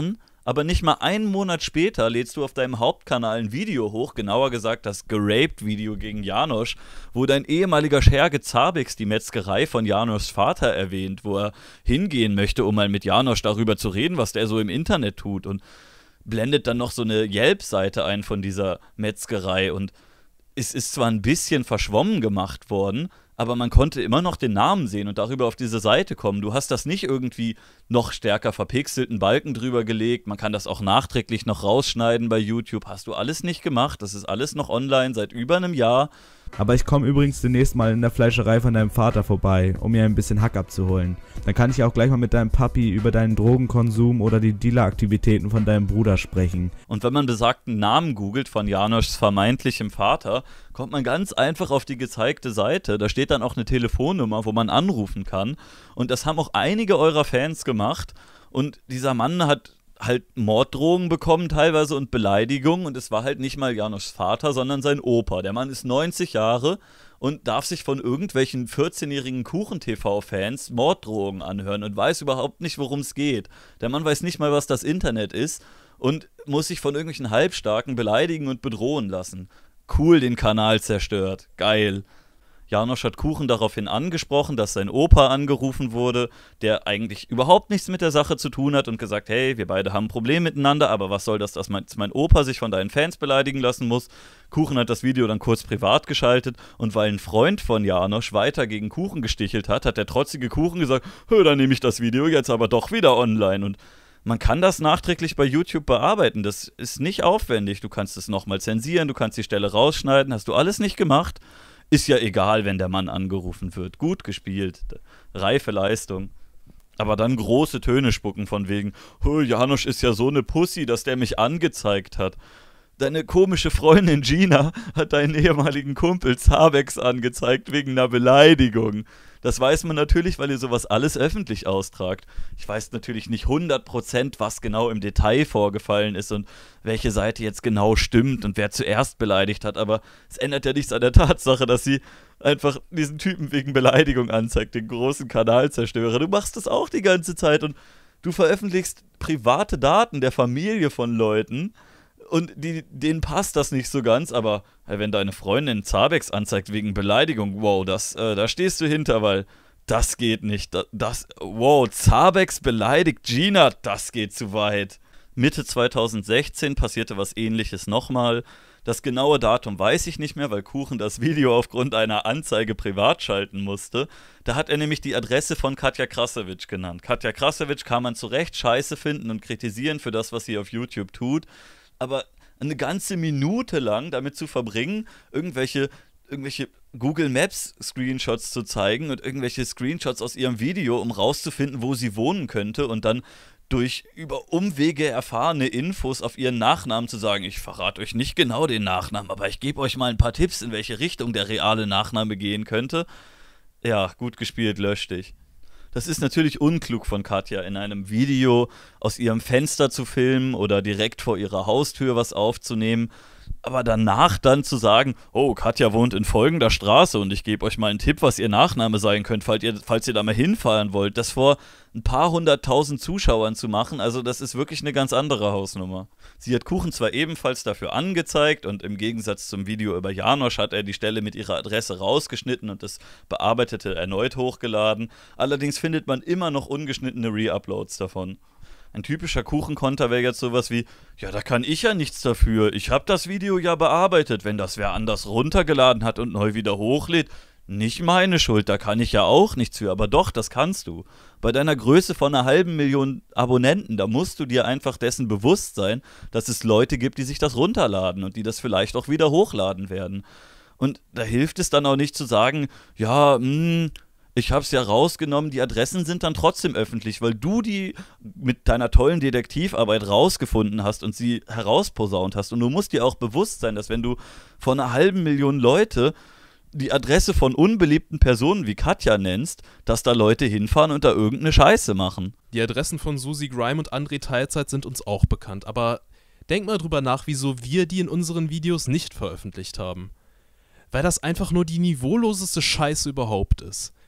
Aber nicht mal einen Monat später lädst du auf deinem Hauptkanal ein Video hoch, genauer gesagt das Geraped-Video gegen Janosch, wo dein ehemaliger Scherge Zabix die Metzgerei von Janoschs Vater erwähnt, wo er hingehen möchte, um mal mit Janosch darüber zu reden, was der so im Internet tut, und blendet dann noch so eine Yelp-Seite ein von dieser Metzgerei, und es ist zwar ein bisschen verschwommen gemacht worden, aber man konnte immer noch den Namen sehen und darüber auf diese Seite kommen. Du hast das nicht irgendwie noch stärker verpixelten Balken drüber gelegt, man kann das auch nachträglich noch rausschneiden bei YouTube, hast du alles nicht gemacht, das ist alles noch online seit über einem Jahr. Aber ich komme übrigens demnächst mal in der Fleischerei von deinem Vater vorbei, um mir ein bisschen Hack abzuholen. Dann kann ich auch gleich mal mit deinem Papi über deinen Drogenkonsum oder die Dealeraktivitäten von deinem Bruder sprechen. Und wenn man besagten Namen googelt von Janoschs vermeintlichem Vater, kommt man ganz einfach auf die gezeigte Seite. Da steht dann auch eine Telefonnummer, wo man anrufen kann. Und das haben auch einige eurer Fans gemacht. Und dieser Mann hat halt Morddrohungen bekommen teilweise und Beleidigungen, und es war halt nicht mal Janoschs Vater, sondern sein Opa. Der Mann ist neunzig Jahre und darf sich von irgendwelchen vierzehnjährigen Kuchen-T V-Fans Morddrohungen anhören und weiß überhaupt nicht, worum es geht. Der Mann weiß nicht mal, was das Internet ist und muss sich von irgendwelchen Halbstarken beleidigen und bedrohen lassen. Cool, den Kanal zerstört. Geil. Janosch hat Kuchen daraufhin angesprochen, dass sein Opa angerufen wurde, der eigentlich überhaupt nichts mit der Sache zu tun hat, und gesagt, hey, wir beide haben ein Problem miteinander, aber was soll das, dass mein, dass mein Opa sich von deinen Fans beleidigen lassen muss? Kuchen hat das Video dann kurz privat geschaltet, und weil ein Freund von Janosch weiter gegen Kuchen gestichelt hat, hat der trotzige Kuchen gesagt, hör, dann nehme ich das Video jetzt aber doch wieder online. Und man kann das nachträglich bei YouTube bearbeiten, das ist nicht aufwendig, du kannst es nochmal zensieren, du kannst die Stelle rausschneiden, hast du alles nicht gemacht. Ist ja egal, wenn der Mann angerufen wird. Gut gespielt. Reife Leistung. Aber dann große Töne spucken von wegen, oh, Janosch ist ja so eine Pussy, dass der mich angezeigt hat. Deine komische Freundin Gina hat deinen ehemaligen Kumpel Zabix angezeigt wegen einer Beleidigung. Das weiß man natürlich, weil ihr sowas alles öffentlich austragt. Ich weiß natürlich nicht hundert Prozent, was genau im Detail vorgefallen ist und welche Seite jetzt genau stimmt und wer zuerst beleidigt hat, aber es ändert ja nichts an der Tatsache, dass sie einfach diesen Typen wegen Beleidigung anzeigt, den großen Kanalzerstörer. Du machst das auch die ganze Zeit und du veröffentlichst private Daten der Familie von Leuten, und die, denen passt das nicht so ganz, aber hey, wenn deine Freundin Zabix anzeigt wegen Beleidigung, wow, das, äh, da stehst du hinter, weil das geht nicht. Das, das wow, Zabix beleidigt Gina, das geht zu weit. Mitte zweitausendsechzehn passierte was Ähnliches nochmal. Das genaue Datum weiß ich nicht mehr, weil Kuchen das Video aufgrund einer Anzeige privat schalten musste. Da hat er nämlich die Adresse von Katja Krasowitsch genannt. Katja Krasowitsch kann man zu Recht scheiße finden und kritisieren für das, was sie auf YouTube tut. Aber eine ganze Minute lang damit zu verbringen, irgendwelche, irgendwelche Google Maps Screenshots zu zeigen und irgendwelche Screenshots aus ihrem Video, um rauszufinden, wo sie wohnen könnte, und dann durch über Umwege erfahrene Infos auf ihren Nachnamen zu sagen, ich verrate euch nicht genau den Nachnamen, aber ich gebe euch mal ein paar Tipps, in welche Richtung der reale Nachname gehen könnte. Ja, gut gespielt, lösch dich. Das ist natürlich unklug von Katja, in einem Video aus ihrem Fenster zu filmen oder direkt vor ihrer Haustür was aufzunehmen, aber danach dann zu sagen, oh, Katja wohnt in folgender Straße und ich gebe euch mal einen Tipp, was ihr Nachname sein könnt, falls ihr, falls ihr da mal hinfahren wollt, das vor ein paar hunderttausend Zuschauern zu machen, also das ist wirklich eine ganz andere Hausnummer. Sie hat Kuchen zwar ebenfalls dafür angezeigt, und im Gegensatz zum Video über Janosch hat er die Stelle mit ihrer Adresse rausgeschnitten und das Bearbeitete erneut hochgeladen, allerdings findet man immer noch ungeschnittene Re-Uploads davon. Ein typischer Kuchenkonter wäre jetzt sowas wie, ja, da kann ich ja nichts dafür, ich habe das Video ja bearbeitet, wenn das wer anders runtergeladen hat und neu wieder hochlädt, nicht meine Schuld, da kann ich ja auch nichts für, aber doch, das kannst du. Bei deiner Größe von einer halben Million Abonnenten, da musst du dir einfach dessen bewusst sein, dass es Leute gibt, die sich das runterladen und die das vielleicht auch wieder hochladen werden. Und da hilft es dann auch nicht zu sagen, ja, mh, ich hab's ja rausgenommen, die Adressen sind dann trotzdem öffentlich, weil du die mit deiner tollen Detektivarbeit rausgefunden hast und sie herausposaunt hast. Und du musst dir auch bewusst sein, dass wenn du von einer halben Million Leute die Adresse von unbeliebten Personen wie Katja nennst, dass da Leute hinfahren und da irgendeine Scheiße machen. Die Adressen von Susi Grime und André Teilzeit sind uns auch bekannt, aber denk mal drüber nach, wieso wir die in unseren Videos nicht veröffentlicht haben. Weil das einfach nur die niveauloseste Scheiße überhaupt ist.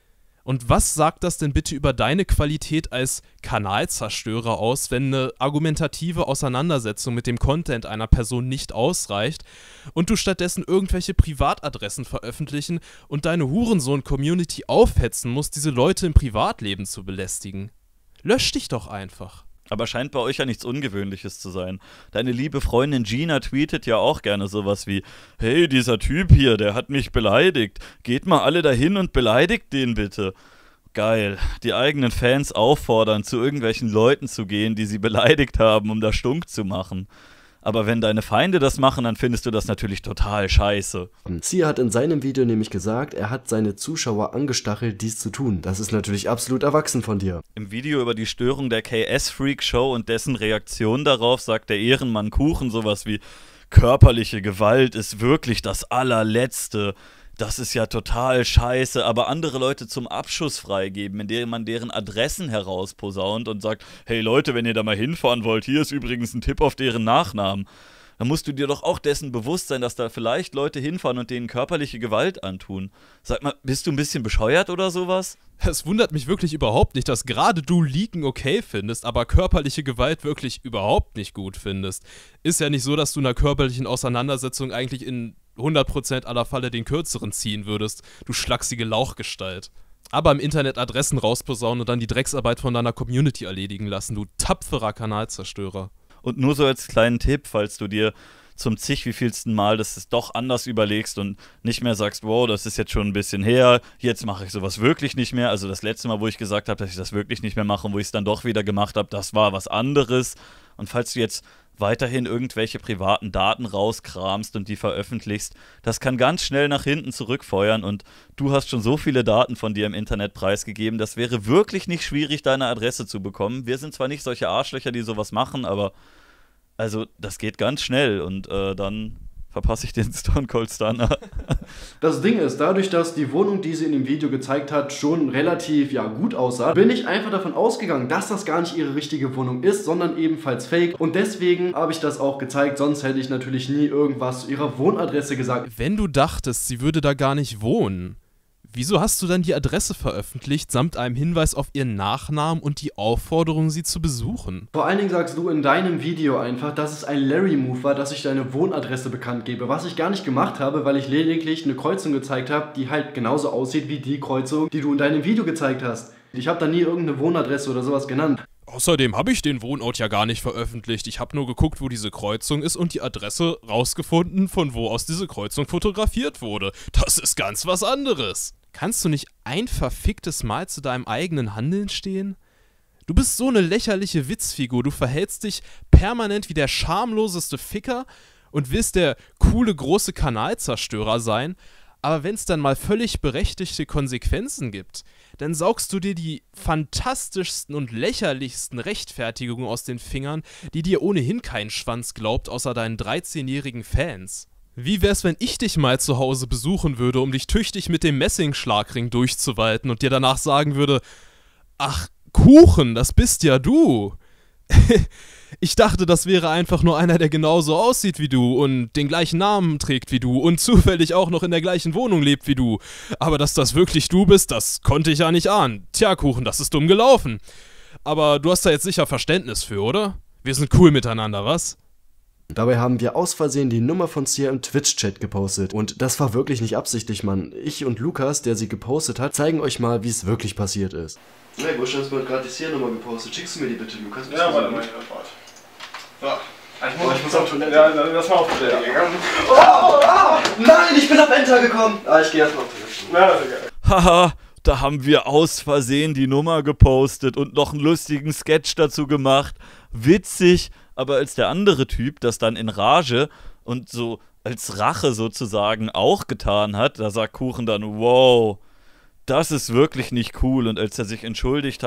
Und was sagt das denn bitte über deine Qualität als Kanalzerstörer aus, wenn eine argumentative Auseinandersetzung mit dem Content einer Person nicht ausreicht und du stattdessen irgendwelche Privatadressen veröffentlichen und deine Hurensohn-Community aufhetzen musst, diese Leute im Privatleben zu belästigen? Lösch dich doch einfach. Aber scheint bei euch ja nichts Ungewöhnliches zu sein. Deine liebe Freundin Gina tweetet ja auch gerne sowas wie: Hey, dieser Typ hier, der hat mich beleidigt. Geht mal alle dahin und beleidigt den bitte. Geil. Die eigenen Fans auffordern, zu irgendwelchen Leuten zu gehen, die sie beleidigt haben, um da stunk zu machen. Aber wenn deine Feinde das machen, dann findest du das natürlich total scheiße. Sia hat in seinem Video nämlich gesagt, er hat seine Zuschauer angestachelt, dies zu tun. Das ist natürlich absolut erwachsen von dir. Im Video über die Störung der K S-Freak-Show und dessen Reaktion darauf sagt der Ehrenmann Kuchen sowas wie: Körperliche Gewalt ist wirklich das allerletzte. Das ist ja total scheiße, aber andere Leute zum Abschuss freigeben, indem man deren Adressen herausposaunt und sagt: Hey Leute, wenn ihr da mal hinfahren wollt, hier ist übrigens ein Tipp auf deren Nachnamen. Dann musst du dir doch auch dessen bewusst sein, dass da vielleicht Leute hinfahren und denen körperliche Gewalt antun. Sag mal, bist du ein bisschen bescheuert oder sowas? Es wundert mich wirklich überhaupt nicht, dass gerade du Leaken okay findest, aber körperliche Gewalt wirklich überhaupt nicht gut findest. Ist ja nicht so, dass du in einer körperlichen Auseinandersetzung eigentlich in hundert Prozent aller Fälle den Kürzeren ziehen würdest, du schlachsige Lauchgestalt. Aber im Internet Adressen rausposaunen und dann die Drecksarbeit von deiner Community erledigen lassen, du tapferer Kanalzerstörer. Und nur so als kleinen Tipp, falls du dir zum zig wievielsten Mal das doch anders überlegst und nicht mehr sagst: Wow, das ist jetzt schon ein bisschen her, jetzt mache ich sowas wirklich nicht mehr. Also das letzte Mal, wo ich gesagt habe, dass ich das wirklich nicht mehr mache und wo ich es dann doch wieder gemacht habe, das war was anderes. Und falls du jetzt weiterhin irgendwelche privaten Daten rauskramst und die veröffentlichst, das kann ganz schnell nach hinten zurückfeuern und du hast schon so viele Daten von dir im Internet preisgegeben, das wäre wirklich nicht schwierig, deine Adresse zu bekommen. Wir sind zwar nicht solche Arschlöcher, die sowas machen, aber also das geht ganz schnell und äh, dann verpasse ich den Stone Cold Stunner. Das Ding ist, dadurch, dass die Wohnung, die sie in dem Video gezeigt hat, schon relativ ja, gut aussah, bin ich einfach davon ausgegangen, dass das gar nicht ihre richtige Wohnung ist, sondern ebenfalls fake. Und deswegen habe ich das auch gezeigt, sonst hätte ich natürlich nie irgendwas zu ihrer Wohnadresse gesagt. Wenn du dachtest, sie würde da gar nicht wohnen, wieso hast du dann die Adresse veröffentlicht, samt einem Hinweis auf ihren Nachnamen und die Aufforderung, sie zu besuchen? Vor allen Dingen sagst du in deinem Video einfach, dass es ein Larry-Move war, dass ich deine Wohnadresse bekannt gebe, was ich gar nicht gemacht habe, weil ich lediglich eine Kreuzung gezeigt habe, die halt genauso aussieht wie die Kreuzung, die du in deinem Video gezeigt hast. Ich habe da nie irgendeine Wohnadresse oder sowas genannt. Außerdem habe ich den Wohnort ja gar nicht veröffentlicht. Ich habe nur geguckt, wo diese Kreuzung ist und die Adresse rausgefunden, von wo aus diese Kreuzung fotografiert wurde. Das ist ganz was anderes. Kannst du nicht ein verficktes Mal zu deinem eigenen Handeln stehen? Du bist so eine lächerliche Witzfigur. Du verhältst dich permanent wie der schamloseste Ficker und willst der coole große Kanalzerstörer sein. Aber wenn es dann mal völlig berechtigte Konsequenzen gibt, dann saugst du dir die fantastischsten und lächerlichsten Rechtfertigungen aus den Fingern, die dir ohnehin kein Schwanz glaubt, außer deinen dreizehnjährigen Fans. Wie wär's, wenn ich dich mal zu Hause besuchen würde, um dich tüchtig mit dem Messingschlagring durchzuwalten und dir danach sagen würde: Ach, Kuchen, das bist ja du. Ich dachte, das wäre einfach nur einer, der genauso aussieht wie du und den gleichen Namen trägt wie du und zufällig auch noch in der gleichen Wohnung lebt wie du. Aber dass das wirklich du bist, das konnte ich ja nicht ahnen. Tja, Kuchen, das ist dumm gelaufen. Aber du hast da jetzt sicher Verständnis für, oder? Wir sind cool miteinander, was? Dabei haben wir aus Versehen die Nummer von Sia im Twitch-Chat gepostet. Und das war wirklich nicht absichtlich, Mann. Ich und Lukas, der sie gepostet hat, zeigen euch mal, wie es wirklich passiert ist. Hey, wo hast du gerade die Sia-Nummer gepostet? Schickst du mir die bitte, Lukas? Ja, warte mal, ich warte. So. Ich muss, oh, ich muss auf Toilette. Ja, das war auf Toilette gegangen. Oh, ah, nein, ich bin auf Enter gekommen. Ah, ich gehe erstmal auf Toilette. Na, das ist egal. Haha, da haben wir aus Versehen die Nummer gepostet und noch einen lustigen Sketch dazu gemacht. Witzig, aber als der andere Typ das dann in Rage und so als Rache sozusagen auch getan hat, da sagt Kuchen dann: Wow, das ist wirklich nicht cool. Und als er sich entschuldigt hat,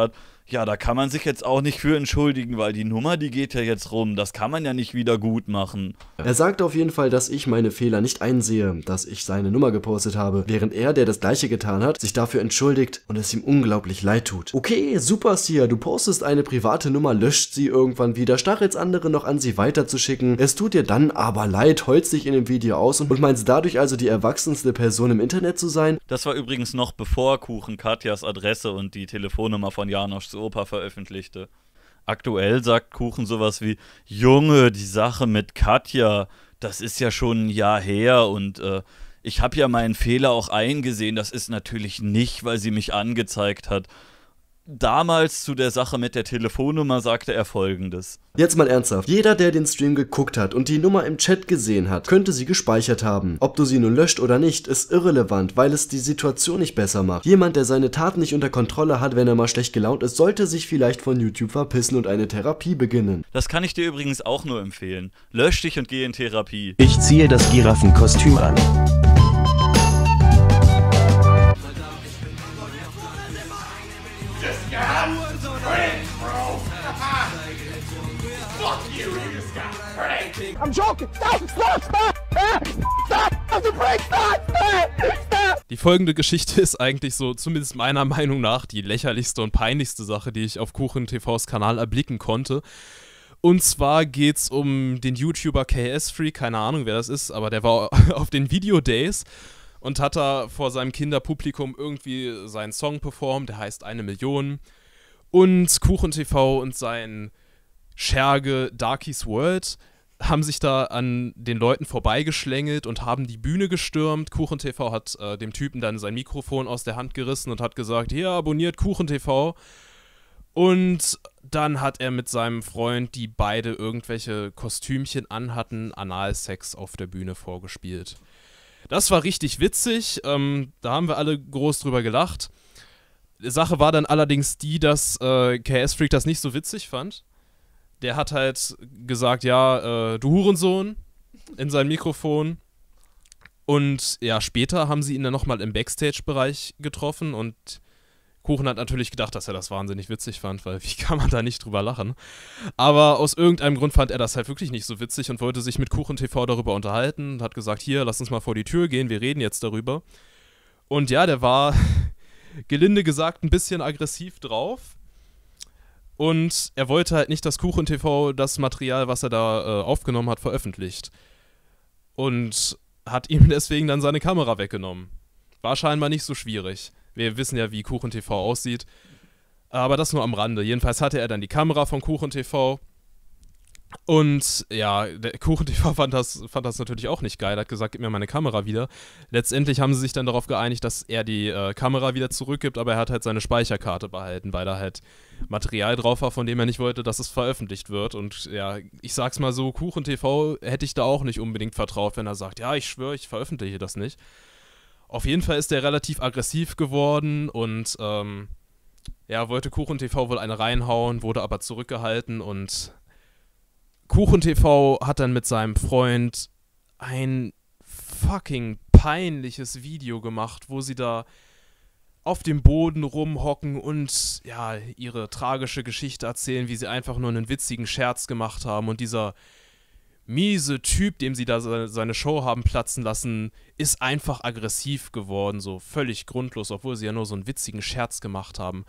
Ja, da kann man sich jetzt auch nicht für entschuldigen, weil die Nummer, die geht ja jetzt rum. Das kann man ja nicht wieder gut machen. Er sagt auf jeden Fall, dass ich meine Fehler nicht einsehe, dass ich seine Nummer gepostet habe, während er, der das gleiche getan hat, sich dafür entschuldigt und es ihm unglaublich leid tut. Okay, super Sia, du postest eine private Nummer, löscht sie irgendwann wieder, stachelst andere noch an, sie weiterzuschicken. Es tut dir dann aber leid, heulst dich in dem Video aus und meinst dadurch also die erwachsenste Person im Internet zu sein? Das war übrigens noch bevor Kuchen Katjas Adresse und die Telefonnummer von Janoschs Opa veröffentlichte. Aktuell sagt Kuchen sowas wie, Junge, die Sache mit Katja, das ist ja schon ein Jahr her und äh, ich habe ja meinen Fehler auch eingesehen, das ist natürlich nicht, weil sie mich angezeigt hat. Damals zu der Sache mit der Telefonnummer sagte er Folgendes. Jetzt mal ernsthaft, jeder, der den Stream geguckt hat und die Nummer im Chat gesehen hat, könnte sie gespeichert haben. Ob du sie nun löscht oder nicht, ist irrelevant, weil es die Situation nicht besser macht. Jemand, der seine Taten nicht unter Kontrolle hat, wenn er mal schlecht gelaunt ist, sollte sich vielleicht von YouTube verpissen und eine Therapie beginnen. Das kann ich dir übrigens auch nur empfehlen. Lösch dich und geh in Therapie. Ich ziehe das Giraffenkostüm an. I'm joking. Stop! Stop! Stop! Stop! Stop! Break! Stop! Stop! Stop! Die folgende Geschichte ist eigentlich so, zumindest meiner Meinung nach, die lächerlichste und peinlichste Sache, die ich auf Kuchen T Vs Kanal erblicken konnte. Und zwar geht's um den YouTuber K S Freak, keine Ahnung wer das ist, aber der war auf den Video Days und hat da vor seinem Kinderpublikum irgendwie seinen Song performt, der heißt Eine Million. Und Kuchen T V und sein Scherge Darkies World haben sich da an den Leuten vorbeigeschlängelt und haben die Bühne gestürmt. Kuchen T V hat äh, dem Typen dann sein Mikrofon aus der Hand gerissen und hat gesagt, hier, abonniert Kuchen T V. Und dann hat er mit seinem Freund, die beide irgendwelche Kostümchen anhatten, Analsex auf der Bühne vorgespielt. Das war richtig witzig, ähm, da haben wir alle groß drüber gelacht. Die Sache war dann allerdings die, dass äh, K S Freak das nicht so witzig fand. Der hat halt gesagt, ja, äh, du Hurensohn, in sein Mikrofon. Und ja, später haben sie ihn dann nochmal im Backstage-Bereich getroffen und Kuchen hat natürlich gedacht, dass er das wahnsinnig witzig fand, weil wie kann man da nicht drüber lachen? Aber aus irgendeinem Grund fand er das halt wirklich nicht so witzig und wollte sich mit Kuchen T V darüber unterhalten und hat gesagt, hier, lass uns mal vor die Tür gehen, wir reden jetzt darüber. Und ja, der war, gelinde gesagt, ein bisschen aggressiv drauf. Und er wollte halt nicht, dass Kuchen T V das Material, was er da äh, aufgenommen hat, veröffentlicht. Und hat ihm deswegen dann seine Kamera weggenommen. War scheinbar nicht so schwierig. Wir wissen ja, wie Kuchen T V aussieht. Aber das nur am Rande. Jedenfalls hatte er dann die Kamera von Kuchen T V. Und ja, der Kuchen T V fand das, fand das natürlich auch nicht geil. Er hat gesagt, gib mir meine Kamera wieder. Letztendlich haben sie sich dann darauf geeinigt, dass er die äh, Kamera wieder zurückgibt, aber er hat halt seine Speicherkarte behalten, weil da halt Material drauf war, von dem er nicht wollte, dass es veröffentlicht wird. Und ja, ich sag's mal so, Kuchen T V hätte ich da auch nicht unbedingt vertraut, wenn er sagt, ja, ich schwöre, ich veröffentliche das nicht. Auf jeden Fall ist er relativ aggressiv geworden und ähm, ja, wollte Kuchen T V wohl eine reinhauen, wurde aber zurückgehalten und Kuchen T V hat dann mit seinem Freund ein fucking peinliches Video gemacht, wo sie da auf dem Boden rumhocken und ja, ihre tragische Geschichte erzählen, wie sie einfach nur einen witzigen Scherz gemacht haben und dieser miese Typ, dem sie da seine Show haben platzen lassen, ist einfach aggressiv geworden, so völlig grundlos, obwohl sie ja nur so einen witzigen Scherz gemacht haben.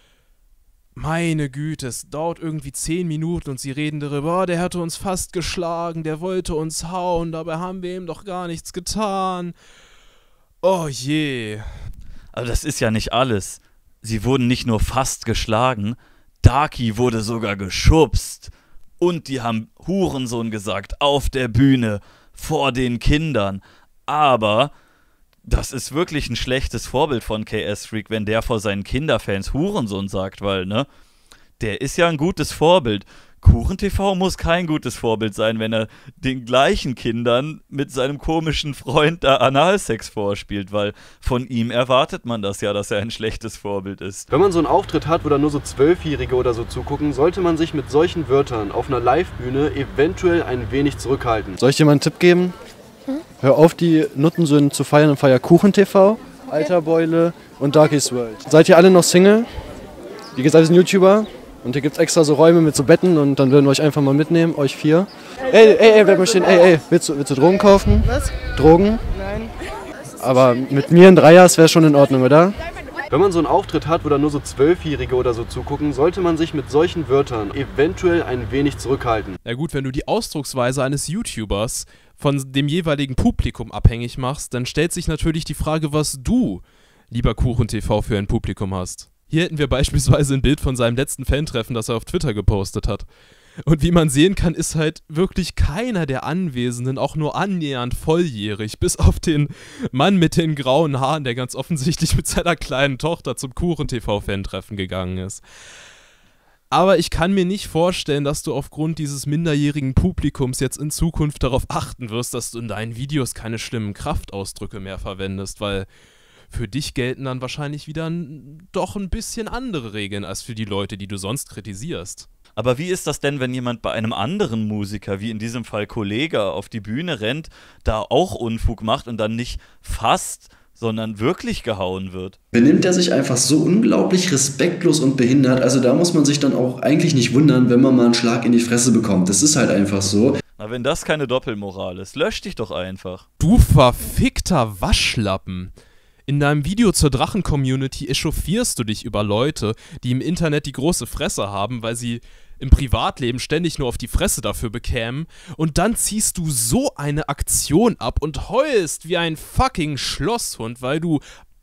Meine Güte, es dauert irgendwie zehn Minuten und sie reden darüber, oh, der hatte uns fast geschlagen, der wollte uns hauen, dabei haben wir ihm doch gar nichts getan. Oh je. Aber das ist ja nicht alles. Sie wurden nicht nur fast geschlagen, Darky wurde sogar geschubst. Und die haben Hurensohn gesagt, auf der Bühne, vor den Kindern. Aber das ist wirklich ein schlechtes Vorbild von K S Freak, wenn der vor seinen Kinderfans Hurensohn sagt, weil, ne, der ist ja ein gutes Vorbild. Kuchen T V muss kein gutes Vorbild sein, wenn er den gleichen Kindern mit seinem komischen Freund da Analsex vorspielt, weil von ihm erwartet man das ja, dass er ein schlechtes Vorbild ist. Wenn man so einen Auftritt hat, wo da nur so Zwölfjährige oder so zugucken, sollte man sich mit solchen Wörtern auf einer Live-Bühne eventuell ein wenig zurückhalten. Soll ich dir mal einen Tipp geben? Hm? Hör auf, die Nuttensöhne zu feiern und feier Kuchen T V, okay. Alterbeule und Darkies World. Seid ihr alle noch Single? Wie gesagt, wir sind YouTuber und hier gibt es extra so Räume mit so Betten und dann würden wir euch einfach mal mitnehmen, euch vier. Ey, ey, ey, bleib mal stehen. Ey, ey, willst du, willst du Drogen kaufen? Was? Drogen? Nein. Aber mit mir ein Dreiers wäre schon in Ordnung, oder? Wenn man so einen Auftritt hat, wo da nur so Zwölfjährige oder so zugucken, sollte man sich mit solchen Wörtern eventuell ein wenig zurückhalten. Na gut, wenn du die Ausdrucksweise eines YouTubers von dem jeweiligen Publikum abhängig machst, dann stellt sich natürlich die Frage, was du, lieber KuchenTV, für ein Publikum hast. Hier hätten wir beispielsweise ein Bild von seinem letzten Fan-Treffen, das er auf Twitter gepostet hat. Und wie man sehen kann, ist halt wirklich keiner der Anwesenden auch nur annähernd volljährig, bis auf den Mann mit den grauen Haaren, der ganz offensichtlich mit seiner kleinen Tochter zum KuchenTV-Fan-Treffen gegangen ist. Aber ich kann mir nicht vorstellen, dass du aufgrund dieses minderjährigen Publikums jetzt in Zukunft darauf achten wirst, dass du in deinen Videos keine schlimmen Kraftausdrücke mehr verwendest, weil für dich gelten dann wahrscheinlich wieder n- doch ein bisschen andere Regeln als für die Leute, die du sonst kritisierst. Aber wie ist das denn, wenn jemand bei einem anderen Musiker, wie in diesem Fall Kollege, auf die Bühne rennt, da auch Unfug macht und dann nicht fast, sondern wirklich gehauen wird? Benimmt er sich einfach so unglaublich respektlos und behindert. Also da muss man sich dann auch eigentlich nicht wundern, wenn man mal einen Schlag in die Fresse bekommt. Das ist halt einfach so. Na, wenn das keine Doppelmoral ist, lösch dich doch einfach. Du verfickter Waschlappen! In deinem Video zur Drachen-Community echauffierst du dich über Leute, die im Internet die große Fresse haben, weil sie im Privatleben ständig nur auf die Fresse dafür bekämen, und dann ziehst du so eine Aktion ab und heulst wie ein fucking Schlosshund, weil du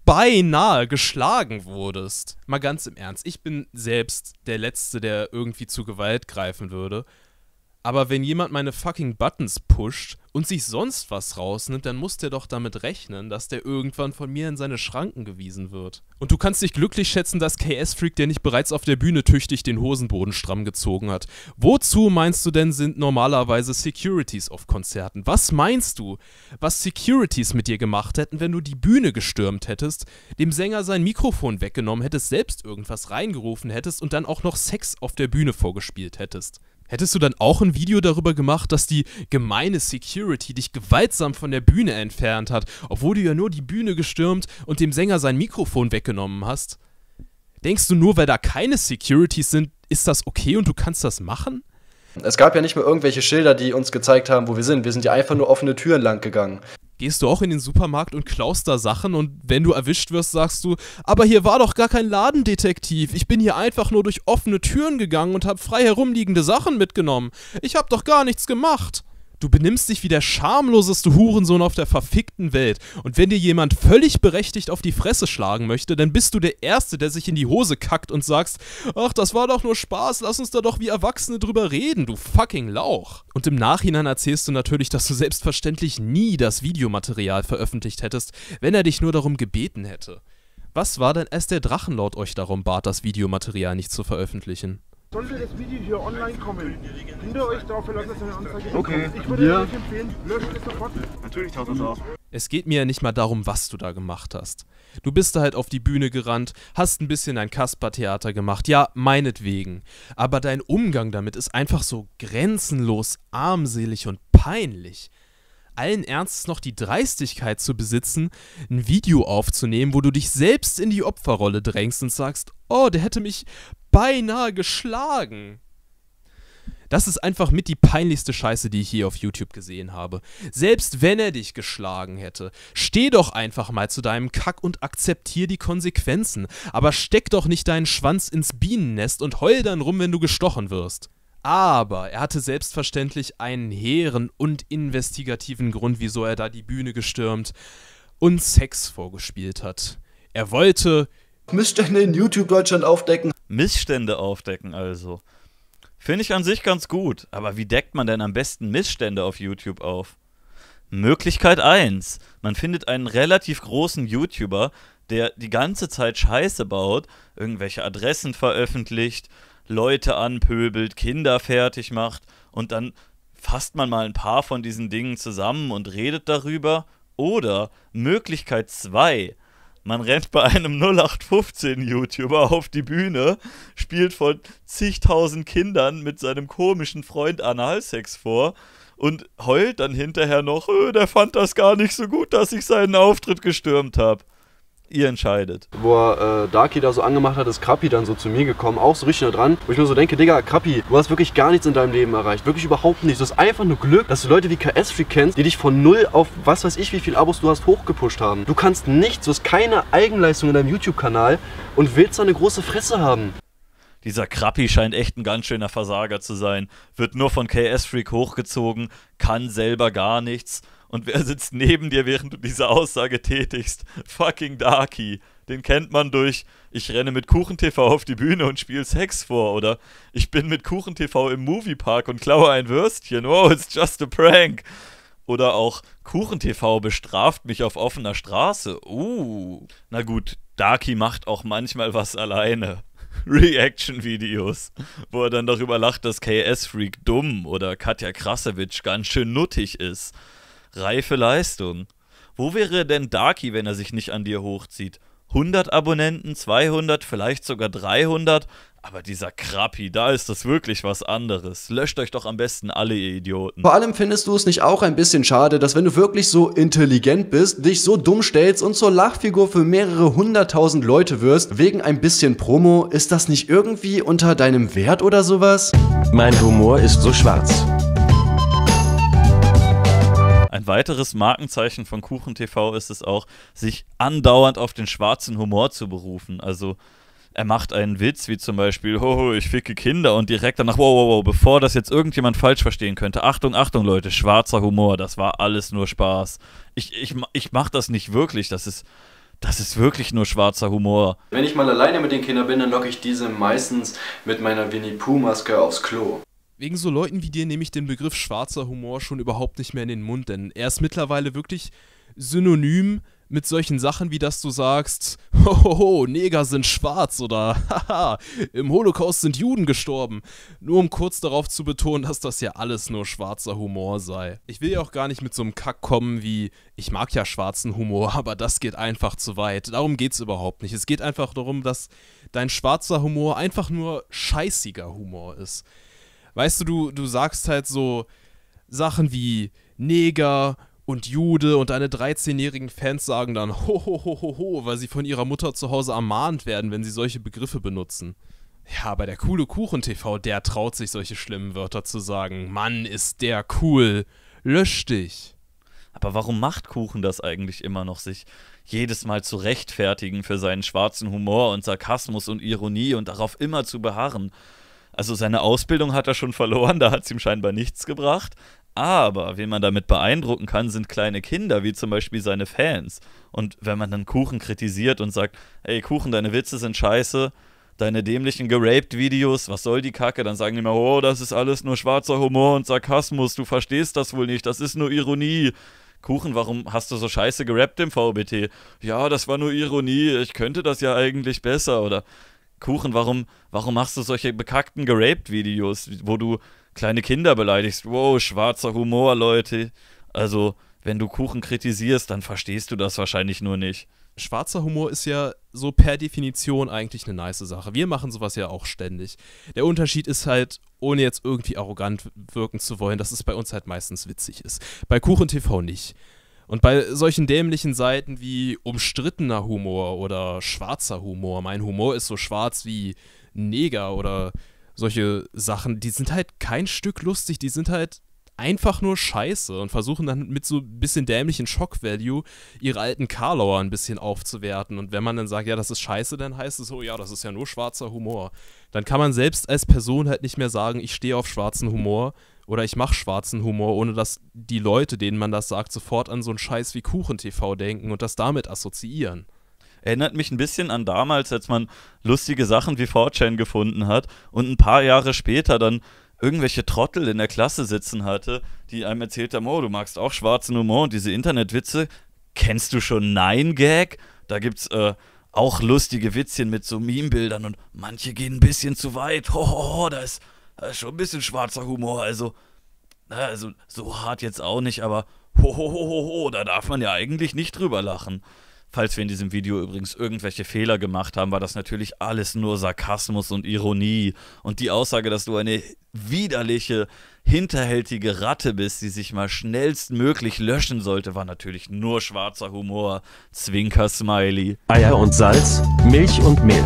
beinahe geschlagen wurdest. Mal ganz im Ernst, ich bin selbst der Letzte, der irgendwie zu Gewalt greifen würde. Aber wenn jemand meine fucking Buttons pusht und sich sonst was rausnimmt, dann muss der doch damit rechnen, dass der irgendwann von mir in seine Schranken gewiesen wird. Und du kannst dich glücklich schätzen, dass K S-Freak, der nicht bereits auf der Bühne tüchtig den Hosenboden stramm gezogen hat. Wozu meinst du denn, sind normalerweise Securities auf Konzerten? Was meinst du, was Securities mit dir gemacht hätten, wenn du die Bühne gestürmt hättest, dem Sänger sein Mikrofon weggenommen hättest, selbst irgendwas reingerufen hättest und dann auch noch Sex auf der Bühne vorgespielt hättest? Hättest du dann auch ein Video darüber gemacht, dass die gemeine Security dich gewaltsam von der Bühne entfernt hat, obwohl du ja nur die Bühne gestürmt und dem Sänger sein Mikrofon weggenommen hast? Denkst du, nur weil da keine Securities sind, ist das okay und du kannst das machen? Es gab ja nicht mal irgendwelche Schilder, die uns gezeigt haben, wo wir sind. Wir sind ja einfach nur offene Türen lang gegangen. Gehst du auch in den Supermarkt und klaust da Sachen und wenn du erwischt wirst, sagst du, aber hier war doch gar kein Ladendetektiv. Ich bin hier einfach nur durch offene Türen gegangen und habe frei herumliegende Sachen mitgenommen. Ich hab doch gar nichts gemacht. Du benimmst dich wie der schamloseste Hurensohn auf der verfickten Welt. Und wenn dir jemand völlig berechtigt auf die Fresse schlagen möchte, dann bist du der Erste, der sich in die Hose kackt und sagst, ach, das war doch nur Spaß, lass uns da doch wie Erwachsene drüber reden, du fucking Lauch. Und im Nachhinein erzählst du natürlich, dass du selbstverständlich nie das Videomaterial veröffentlicht hättest, wenn er dich nur darum gebeten hätte. Was war denn, als der Drachenlord euch darum bat, das Videomaterial nicht zu veröffentlichen? Sollte das Video hier online kommen, könnt ihr euch darauf verlassen, dass eine Anzeige Okay. kommt. Ich würde Ja. euch empfehlen, löscht es sofort. Natürlich taucht das auf. Es geht mir ja nicht mal darum, was du da gemacht hast. Du bist da halt auf die Bühne gerannt, hast ein bisschen ein Kaspertheater gemacht, ja, meinetwegen. Aber dein Umgang damit ist einfach so grenzenlos armselig und peinlich. Allen Ernstes noch die Dreistigkeit zu besitzen, ein Video aufzunehmen, wo du dich selbst in die Opferrolle drängst und sagst, oh, der hätte mich beinahe geschlagen. Das ist einfach mit die peinlichste Scheiße, die ich je auf YouTube gesehen habe. Selbst wenn er dich geschlagen hätte, steh doch einfach mal zu deinem Kack und akzeptier die Konsequenzen. Aber steck doch nicht deinen Schwanz ins Bienennest und heul dann rum, wenn du gestochen wirst. Aber er hatte selbstverständlich einen hehren und investigativen Grund, wieso er da die Bühne gestürmt und Sex vorgespielt hat. Er wollte Missstände in YouTube-Deutschland aufdecken. Missstände aufdecken also. Finde ich an sich ganz gut, aber wie deckt man denn am besten Missstände auf YouTube auf? Möglichkeit eins. Man findet einen relativ großen YouTuber, der die ganze Zeit Scheiße baut, irgendwelche Adressen veröffentlicht, Leute anpöbelt, Kinder fertig macht und dann fasst man mal ein paar von diesen Dingen zusammen und redet darüber. Oder Möglichkeit zwei. Man rennt bei einem null acht fünfzehn YouTuber auf die Bühne, spielt von zigtausend Kindern mit seinem komischen Freund Analsex vor und heult dann hinterher noch, äh, der fand das gar nicht so gut, dass ich seinen Auftritt gestürmt habe. Ihr entscheidet. Wo er äh, Darky da so angemacht hat, ist Krappi dann so zu mir gekommen, auch so richtig nah dran, wo ich mir so denke, Digga, Krappi, du hast wirklich gar nichts in deinem Leben erreicht, wirklich überhaupt nichts. Du hast einfach nur Glück, dass du Leute wie K S-Freak kennst, die dich von null auf was weiß ich, wie viel Abos du hast, hochgepusht haben. Du kannst nichts, du hast keine Eigenleistung in deinem YouTube-Kanal und willst da eine große Fresse haben. Dieser Krappi scheint echt ein ganz schöner Versager zu sein, wird nur von K S-Freak hochgezogen, kann selber gar nichts. Und wer sitzt neben dir, während du diese Aussage tätigst? Fucking Darky. Den kennt man durch, ich renne mit KuchenTV auf die Bühne und spiele Sex vor. Oder ich bin mit KuchenTV im Moviepark und klaue ein Würstchen. Oh, it's just a prank. Oder auch KuchenTV bestraft mich auf offener Straße. Uh. Na gut, Darky macht auch manchmal was alleine. Reaction-Videos, wo er dann darüber lacht, dass K S-Freak dumm oder Katja Krasowitsch ganz schön nuttig ist. Reife Leistung. Wo wäre denn Darky, wenn er sich nicht an dir hochzieht? hundert Abonnenten, zweihundert, vielleicht sogar dreihundert? Aber dieser Krappi, da ist das wirklich was anderes. Löscht euch doch am besten alle, ihr Idioten. Vor allem findest du es nicht auch ein bisschen schade, dass wenn du wirklich so intelligent bist, dich so dumm stellst und zur Lachfigur für mehrere hunderttausend Leute wirst, wegen ein bisschen Promo, ist das nicht irgendwie unter deinem Wert oder sowas? Mein Humor ist so schwarz. Ein weiteres Markenzeichen von KuchenTV ist es auch, sich andauernd auf den schwarzen Humor zu berufen. Also er macht einen Witz, wie zum Beispiel, hoho, ich ficke Kinder und direkt danach, wow, wow, wow, bevor das jetzt irgendjemand falsch verstehen könnte, Achtung, Achtung Leute, schwarzer Humor, das war alles nur Spaß. Ich, ich, ich mach das nicht wirklich, das ist, das ist wirklich nur schwarzer Humor. Wenn ich mal alleine mit den Kindern bin, dann locke ich diese meistens mit meiner Winnie-Pooh-Maske aufs Klo. Wegen so Leuten wie dir nehme ich den Begriff schwarzer Humor schon überhaupt nicht mehr in den Mund, denn er ist mittlerweile wirklich synonym mit solchen Sachen, wie dass du sagst, hohoho, Neger sind schwarz oder haha, im Holocaust sind Juden gestorben. Nur um kurz darauf zu betonen, dass das ja alles nur schwarzer Humor sei. Ich will ja auch gar nicht mit so einem Kack kommen wie, ich mag ja schwarzen Humor, aber das geht einfach zu weit. Darum geht's überhaupt nicht. Es geht einfach darum, dass dein schwarzer Humor einfach nur scheißiger Humor ist. Weißt du, du, du sagst halt so Sachen wie Neger und Jude und deine dreizehnjährigen Fans sagen dann ho, ho, ho, ho, ho, weil sie von ihrer Mutter zu Hause ermahnt werden, wenn sie solche Begriffe benutzen. Ja, aber der coole KuchenTV, der traut sich solche schlimmen Wörter zu sagen. Mann, ist der cool. Lösch dich. Aber warum macht Kuchen das eigentlich immer noch, sich jedes Mal zu rechtfertigen für seinen schwarzen Humor und Sarkasmus und Ironie und darauf immer zu beharren? Also seine Ausbildung hat er schon verloren, da hat es ihm scheinbar nichts gebracht. Aber wen man damit beeindrucken kann, sind kleine Kinder, wie zum Beispiel seine Fans. Und wenn man dann Kuchen kritisiert und sagt, ey Kuchen, deine Witze sind scheiße, deine dämlichen geraped-Videos, was soll die Kacke? Dann sagen die immer, oh, das ist alles nur schwarzer Humor und Sarkasmus, du verstehst das wohl nicht, das ist nur Ironie. Kuchen, warum hast du so scheiße gerappt im V B T? Ja, das war nur Ironie, ich könnte das ja eigentlich besser. Oder Kuchen, warum, warum machst du solche bekackten geraped-Videos, wo du kleine Kinder beleidigst? Wow, schwarzer Humor, Leute. Also, wenn du Kuchen kritisierst, dann verstehst du das wahrscheinlich nur nicht. Schwarzer Humor ist ja so per Definition eigentlich eine nice Sache. Wir machen sowas ja auch ständig. Der Unterschied ist halt, ohne jetzt irgendwie arrogant wirken zu wollen, dass es bei uns halt meistens witzig ist. Bei KuchenTV nicht. Und bei solchen dämlichen Seiten wie umstrittener Humor oder schwarzer Humor, mein Humor ist so schwarz wie Neger oder solche Sachen, die sind halt kein Stück lustig, die sind halt einfach nur scheiße und versuchen dann mit so ein bisschen dämlichen Shock-Value ihre alten Karlauer ein bisschen aufzuwerten. Und wenn man dann sagt, ja, das ist scheiße, dann heißt es so, ja, das ist ja nur schwarzer Humor. Dann kann man selbst als Person halt nicht mehr sagen, ich stehe auf schwarzen Humor oder ich mache schwarzen Humor, ohne dass die Leute, denen man das sagt, sofort an so einen Scheiß wie KuchenTV denken und das damit assoziieren. Erinnert mich ein bisschen an damals, als man lustige Sachen wie four chan gefunden hat und ein paar Jahre später dann irgendwelche Trottel in der Klasse sitzen hatte, die einem erzählt haben, oh, du magst auch schwarzen Humor und diese Internetwitze. Kennst du schon nine gag? Da gibt's äh, auch lustige Witzchen mit so Meme-Bildern und manche gehen ein bisschen zu weit. Ho, ho, ho, da ist, da ist schon ein bisschen schwarzer Humor, also, also so hart jetzt auch nicht, aber ho, ho, ho, ho, ho, da darf man ja eigentlich nicht drüber lachen. Falls wir in diesem Video übrigens irgendwelche Fehler gemacht haben, war das natürlich alles nur Sarkasmus und Ironie. Und die Aussage, dass du eine widerliche, hinterhältige Ratte bist, die sich mal schnellstmöglich löschen sollte, war natürlich nur schwarzer Humor. Zwinker-Smiley. Eier und Salz, Milch und Mehl.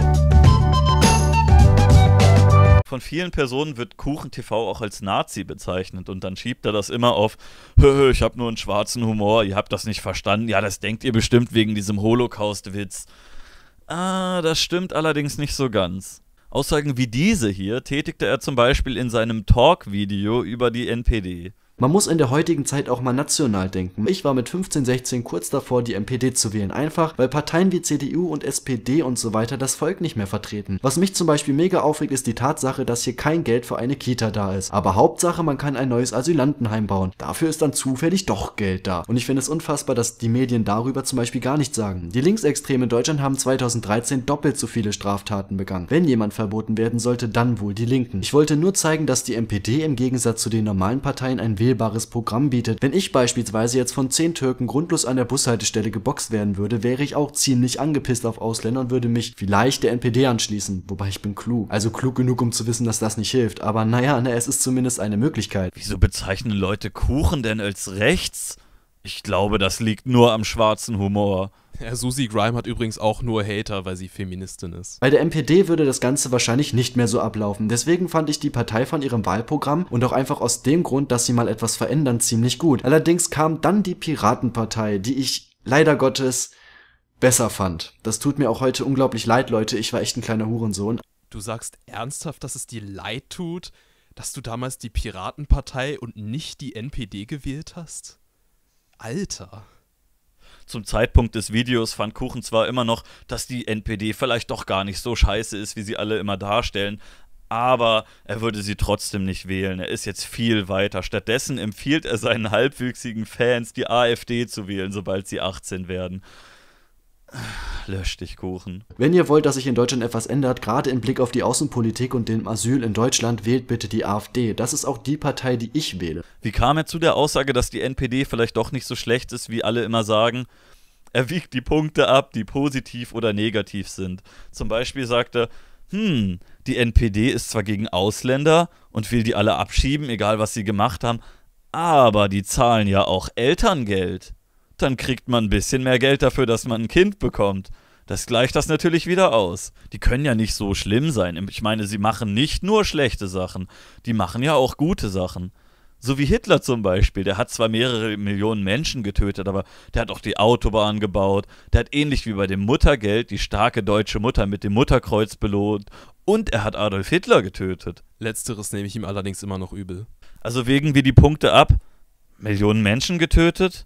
Von vielen Personen wird KuchenTV auch als Nazi bezeichnet und dann schiebt er das immer auf, hö, ich hab nur einen schwarzen Humor, ihr habt das nicht verstanden, ja, das denkt ihr bestimmt wegen diesem Holocaust-Witz. Ah, das stimmt allerdings nicht so ganz. Aussagen wie diese hier tätigte er zum Beispiel in seinem Talk-Video über die N P D. Man muss in der heutigen Zeit auch mal national denken. Ich war mit fünfzehn, sechzehn kurz davor, die N P D zu wählen. Einfach, weil Parteien wie C D U und S P D und so weiter das Volk nicht mehr vertreten. Was mich zum Beispiel mega aufregt, ist die Tatsache, dass hier kein Geld für eine Kita da ist. Aber Hauptsache, man kann ein neues Asylantenheim bauen. Dafür ist dann zufällig doch Geld da. Und ich finde es unfassbar, dass die Medien darüber zum Beispiel gar nichts sagen. Die Linksextremen in Deutschland haben zweitausenddreizehn doppelt so viele Straftaten begangen. Wenn jemand verboten werden sollte, dann wohl die Linken. Ich wollte nur zeigen, dass die N P D im Gegensatz zu den normalen Parteien ein wählbares Programm bietet. Wenn ich beispielsweise jetzt von zehn Türken grundlos an der Bushaltestelle geboxt werden würde, wäre ich auch ziemlich angepisst auf Ausländer und würde mich vielleicht der N P D anschließen. Wobei ich bin klug. Also klug genug, um zu wissen, dass das nicht hilft. Aber naja, na, es ist zumindest eine Möglichkeit. Wieso bezeichnen Leute Kuchen denn als rechts? Ich glaube, das liegt nur am schwarzen Humor. Ja, Susi Grime hat übrigens auch nur Hater, weil sie Feministin ist. Bei der N P D würde das Ganze wahrscheinlich nicht mehr so ablaufen. Deswegen fand ich die Partei von ihrem Wahlprogramm und auch einfach aus dem Grund, dass sie mal etwas verändern, ziemlich gut. Allerdings kam dann die Piratenpartei, die ich leider Gottes besser fand. Das tut mir auch heute unglaublich leid, Leute. Ich war echt ein kleiner Hurensohn. Du sagst ernsthaft, dass es dir leid tut, dass du damals die Piratenpartei und nicht die N P D gewählt hast? Alter. Zum Zeitpunkt des Videos fand Kuchen zwar immer noch, dass die N P D vielleicht doch gar nicht so scheiße ist, wie sie alle immer darstellen, aber er würde sie trotzdem nicht wählen. Er ist jetzt viel weiter. Stattdessen empfiehlt er seinen halbwüchsigen Fans, die AfD zu wählen, sobald sie achtzehn werden. Lösch dich, Kuchen. Wenn ihr wollt, dass sich in Deutschland etwas ändert, gerade im Blick auf die Außenpolitik und den Asyl in Deutschland, wählt bitte die AfD. Das ist auch die Partei, die ich wähle. Wie kam er zu der Aussage, dass die N P D vielleicht doch nicht so schlecht ist, wie alle immer sagen? Er wiegt die Punkte ab, die positiv oder negativ sind. Zum Beispiel sagt er, hm, die N P D ist zwar gegen Ausländer und will die alle abschieben, egal was sie gemacht haben, aber die zahlen ja auch Elterngeld. Dann kriegt man ein bisschen mehr Geld dafür, dass man ein Kind bekommt. Das gleicht das natürlich wieder aus. Die können ja nicht so schlimm sein. Ich meine, sie machen nicht nur schlechte Sachen, die machen ja auch gute Sachen. So wie Hitler zum Beispiel, der hat zwar mehrere Millionen Menschen getötet, aber der hat auch die Autobahn gebaut, der hat ähnlich wie bei dem Muttergeld die starke deutsche Mutter mit dem Mutterkreuz belohnt und er hat Adolf Hitler getötet. Letzteres nehme ich ihm allerdings immer noch übel. Also wägen wir die Punkte ab, Millionen Menschen getötet,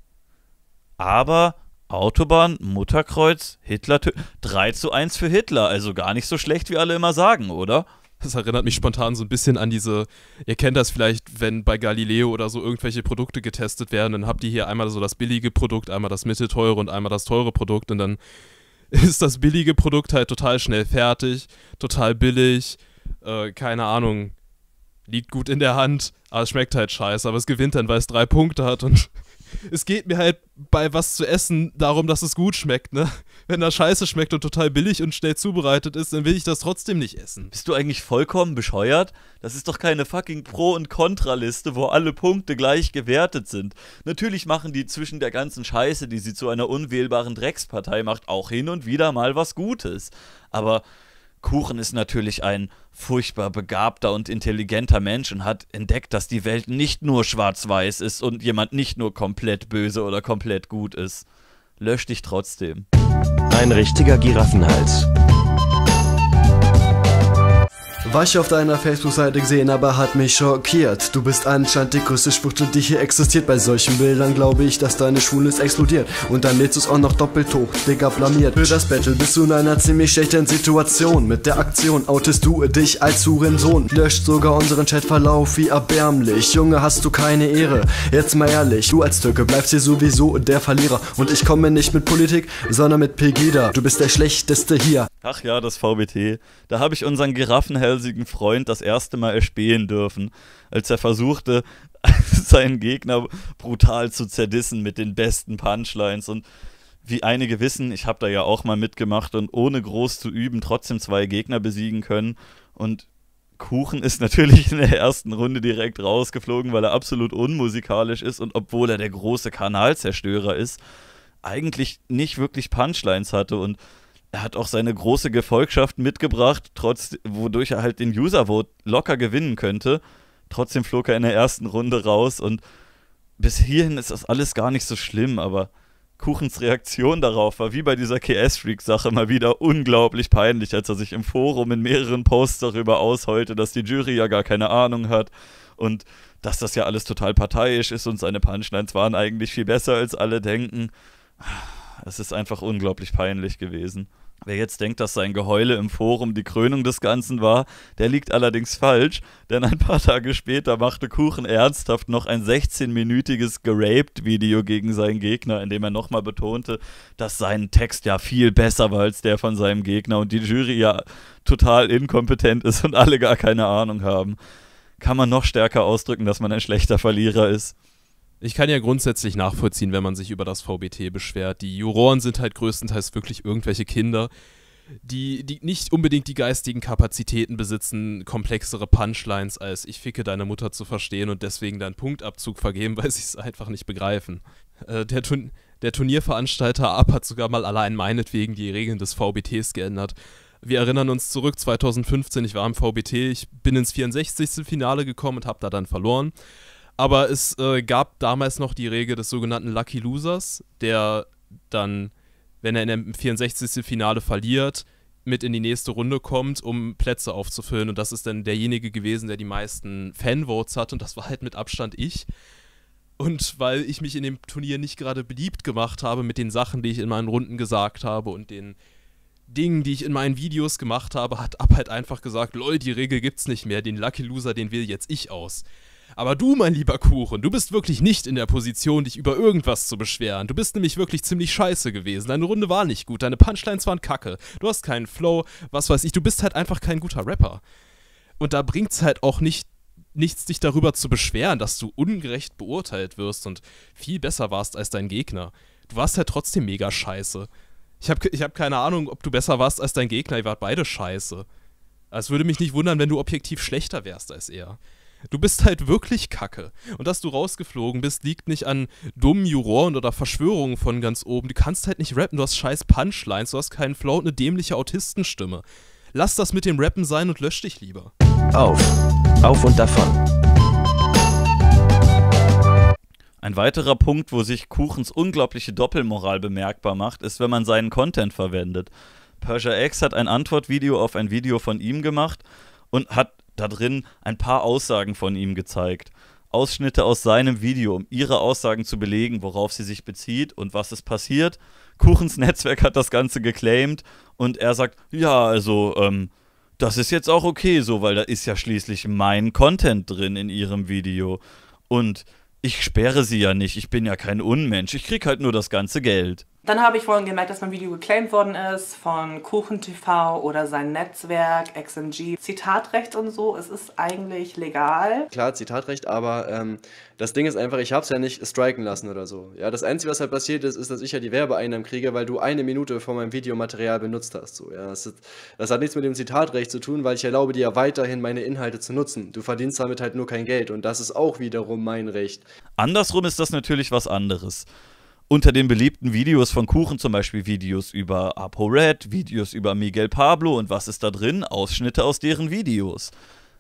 aber Autobahn, Mutterkreuz, Hitler, drei zu eins für Hitler, also gar nicht so schlecht, wie alle immer sagen, oder? Das erinnert mich spontan so ein bisschen an diese, ihr kennt das vielleicht, wenn bei Galileo oder so irgendwelche Produkte getestet werden, dann habt ihr hier einmal so das billige Produkt, einmal das mittelteure und einmal das teure Produkt und dann ist das billige Produkt halt total schnell fertig, total billig, äh, keine Ahnung, liegt gut in der Hand, aber es schmeckt halt scheiße, aber es gewinnt dann, weil es drei Punkte hat und es geht mir halt bei was zu essen darum, dass es gut schmeckt, ne? Wenn das scheiße schmeckt und total billig und schnell zubereitet ist, dann will ich das trotzdem nicht essen. Bist du eigentlich vollkommen bescheuert? Das ist doch keine fucking Pro- und Kontraliste, wo alle Punkte gleich gewertet sind. Natürlich machen die zwischen der ganzen Scheiße, die sie zu einer unwählbaren Dreckspartei macht, auch hin und wieder mal was Gutes. Aber Kuchen ist natürlich ein furchtbar begabter und intelligenter Mensch und hat entdeckt, dass die Welt nicht nur schwarz-weiß ist und jemand nicht nur komplett böse oder komplett gut ist. Lösch dich trotzdem. Ein richtiger Giraffenhals. War ich auf deiner Facebook-Seite gesehen, aber hat mich schockiert. Du bist anscheinend die größte Schwuchtel, die hier existiert. Bei solchen Bildern glaube ich, dass deine Schwulnis explodiert. Und dann lädst du es auch noch doppelt hoch, Digga, blamiert. Für das Battle bist du in einer ziemlich schlechten Situation. Mit der Aktion outest du dich als Hurensohn. Löscht sogar unseren Chatverlauf, wie erbärmlich. Junge, hast du keine Ehre. Jetzt mal ehrlich, du als Türke bleibst hier sowieso der Verlierer. Und ich komme nicht mit Politik, sondern mit Pegida. Du bist der Schlechteste hier. Ach ja, das V B T. Da habe ich unseren giraffenhälsigen Freund das erste Mal erspähen dürfen, als er versuchte, seinen Gegner brutal zu zerdissen mit den besten Punchlines. Und wie einige wissen, ich habe da ja auch mal mitgemacht und ohne groß zu üben trotzdem zwei Gegner besiegen können. Und Kuchen ist natürlich in der ersten Runde direkt rausgeflogen, weil er absolut unmusikalisch ist und obwohl er der große Kanalzerstörer ist, eigentlich nicht wirklich Punchlines hatte und er hat auch seine große Gefolgschaft mitgebracht, trotz, wodurch er halt den User-Vote locker gewinnen könnte. Trotzdem flog er in der ersten Runde raus und bis hierhin ist das alles gar nicht so schlimm, aber Kuchens Reaktion darauf war wie bei dieser K S-Freak-Sache mal wieder unglaublich peinlich, als er sich im Forum in mehreren Posts darüber ausheulte, dass die Jury ja gar keine Ahnung hat und dass das ja alles total parteiisch ist und seine Punchlines waren eigentlich viel besser, als alle denken. Es ist einfach unglaublich peinlich gewesen. Wer jetzt denkt, dass sein Geheule im Forum die Krönung des Ganzen war, der liegt allerdings falsch, denn ein paar Tage später machte Kuchen ernsthaft noch ein sechzehnminütiges Geraped-Video gegen seinen Gegner, in dem er nochmal betonte, dass sein Text ja viel besser war als der von seinem Gegner und die Jury ja total inkompetent ist und alle gar keine Ahnung haben. Kann man noch stärker ausdrücken, dass man ein schlechter Verlierer ist? Ich kann ja grundsätzlich nachvollziehen, wenn man sich über das V B T beschwert. Die Juroren sind halt größtenteils wirklich irgendwelche Kinder, die, die nicht unbedingt die geistigen Kapazitäten besitzen, komplexere Punchlines als ich ficke deine Mutter zu verstehen und deswegen deinen Punktabzug vergeben, weil sie es einfach nicht begreifen. Äh, der, Turn der Turnierveranstalter A P hat sogar mal allein meinetwegen die Regeln des V B Ts geändert. Wir erinnern uns zurück, zweitausendfünfzehn, ich war im V B T, ich bin ins vierundsechzigste Finale gekommen und habe da dann verloren. Aber es äh, gab damals noch die Regel des sogenannten Lucky Losers, der dann, wenn er in dem vierundsechzigsten Finale verliert, mit in die nächste Runde kommt, um Plätze aufzufüllen. Und das ist dann derjenige gewesen, der die meisten Fanvotes hat. Und das war halt mit Abstand ich. Und weil ich mich in dem Turnier nicht gerade beliebt gemacht habe mit den Sachen, die ich in meinen Runden gesagt habe und den Dingen, die ich in meinen Videos gemacht habe, hat Ab halt einfach gesagt, lol, die Regel gibt's nicht mehr, den Lucky Loser, den wähle jetzt ich aus. Aber du, mein lieber Kuchen, du bist wirklich nicht in der Position, dich über irgendwas zu beschweren. Du bist nämlich wirklich ziemlich scheiße gewesen. Deine Runde war nicht gut, deine Punchlines waren kacke. Du hast keinen Flow, was weiß ich, du bist halt einfach kein guter Rapper. Und da bringt's halt auch nicht, nichts, dich darüber zu beschweren, dass du ungerecht beurteilt wirst und viel besser warst als dein Gegner. Du warst halt trotzdem mega scheiße. Ich hab, ich hab keine Ahnung, ob du besser warst als dein Gegner, ihr wart beide scheiße. Es würde mich nicht wundern, wenn du objektiv schlechter wärst als er. Du bist halt wirklich kacke. Und dass du rausgeflogen bist, liegt nicht an dummen Juroren oder Verschwörungen von ganz oben. Du kannst halt nicht rappen, du hast scheiß Punchlines, du hast keinen Flow und eine dämliche Autistenstimme. Lass das mit dem Rappen sein und lösch dich lieber. Auf. Auf und davon. Ein weiterer Punkt, wo sich Kuchens unglaubliche Doppelmoral bemerkbar macht, ist, wenn man seinen Content verwendet. Persia X hat ein Antwortvideo auf ein Video von ihm gemacht und hat da drin ein paar Aussagen von ihm gezeigt. Ausschnitte aus seinem Video, um ihre Aussagen zu belegen, worauf sie sich bezieht und was ist passiert. Kuchens Netzwerk hat das Ganze geclaimed und er sagt, ja, also, ähm, das ist jetzt auch okay so, weil da ist ja schließlich mein Content drin in ihrem Video. Und ich sperre sie ja nicht, ich bin ja kein Unmensch, ich krieg halt nur das ganze Geld. Dann habe ich vorhin gemerkt, dass mein Video geclaimt worden ist von Kuchen T V oder sein Netzwerk, X M G. Zitatrecht und so, es ist eigentlich legal. Klar, Zitatrecht, aber ähm, das Ding ist einfach, ich habe es ja nicht striken lassen oder so. Ja, das Einzige, was halt passiert ist, ist, dass ich ja die Werbeeinnahmen kriege, weil du eine Minute von meinem Videomaterial benutzt hast. So, ja, das, ist, das hat nichts mit dem Zitatrecht zu tun, weil ich erlaube dir ja weiterhin meine Inhalte zu nutzen. Du verdienst damit halt nur kein Geld und das ist auch wiederum mein Recht. Andersrum ist das natürlich was anderes. Unter den beliebten Videos von Kuchen zum Beispiel Videos über ApoRed, Videos über Miguel Pablo und was ist da drin? Ausschnitte aus deren Videos.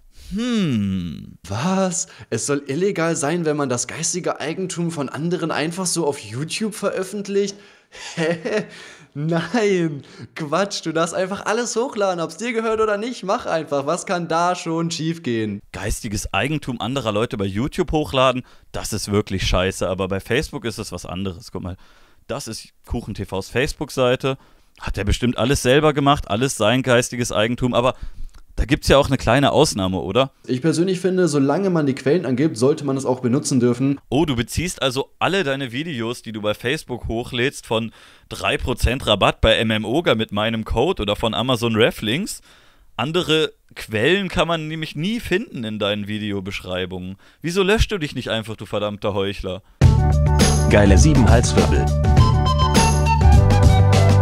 Hm. Was? Es soll illegal sein, wenn man das geistige Eigentum von anderen einfach so auf YouTube veröffentlicht? Hä? Nein, Quatsch, du darfst einfach alles hochladen, ob es dir gehört oder nicht, mach einfach, was kann da schon schief gehen? Geistiges Eigentum anderer Leute bei YouTube hochladen, das ist wirklich scheiße, aber bei Facebook ist es was anderes. Guck mal, das ist Kuchen T Vs Facebook-Seite, hat er bestimmt alles selber gemacht, alles sein geistiges Eigentum, aber da gibt es ja auch eine kleine Ausnahme, oder? Ich persönlich finde, solange man die Quellen angibt, sollte man es auch benutzen dürfen. Oh, du beziehst also alle deine Videos, die du bei Facebook hochlädst, von drei Prozent Rabatt bei M M Oga mit meinem Code oder von Amazon Reflinks? Andere Quellen kann man nämlich nie finden in deinen Videobeschreibungen. Wieso löscht du dich nicht einfach, du verdammter Heuchler? Geile sieben Halswirbel.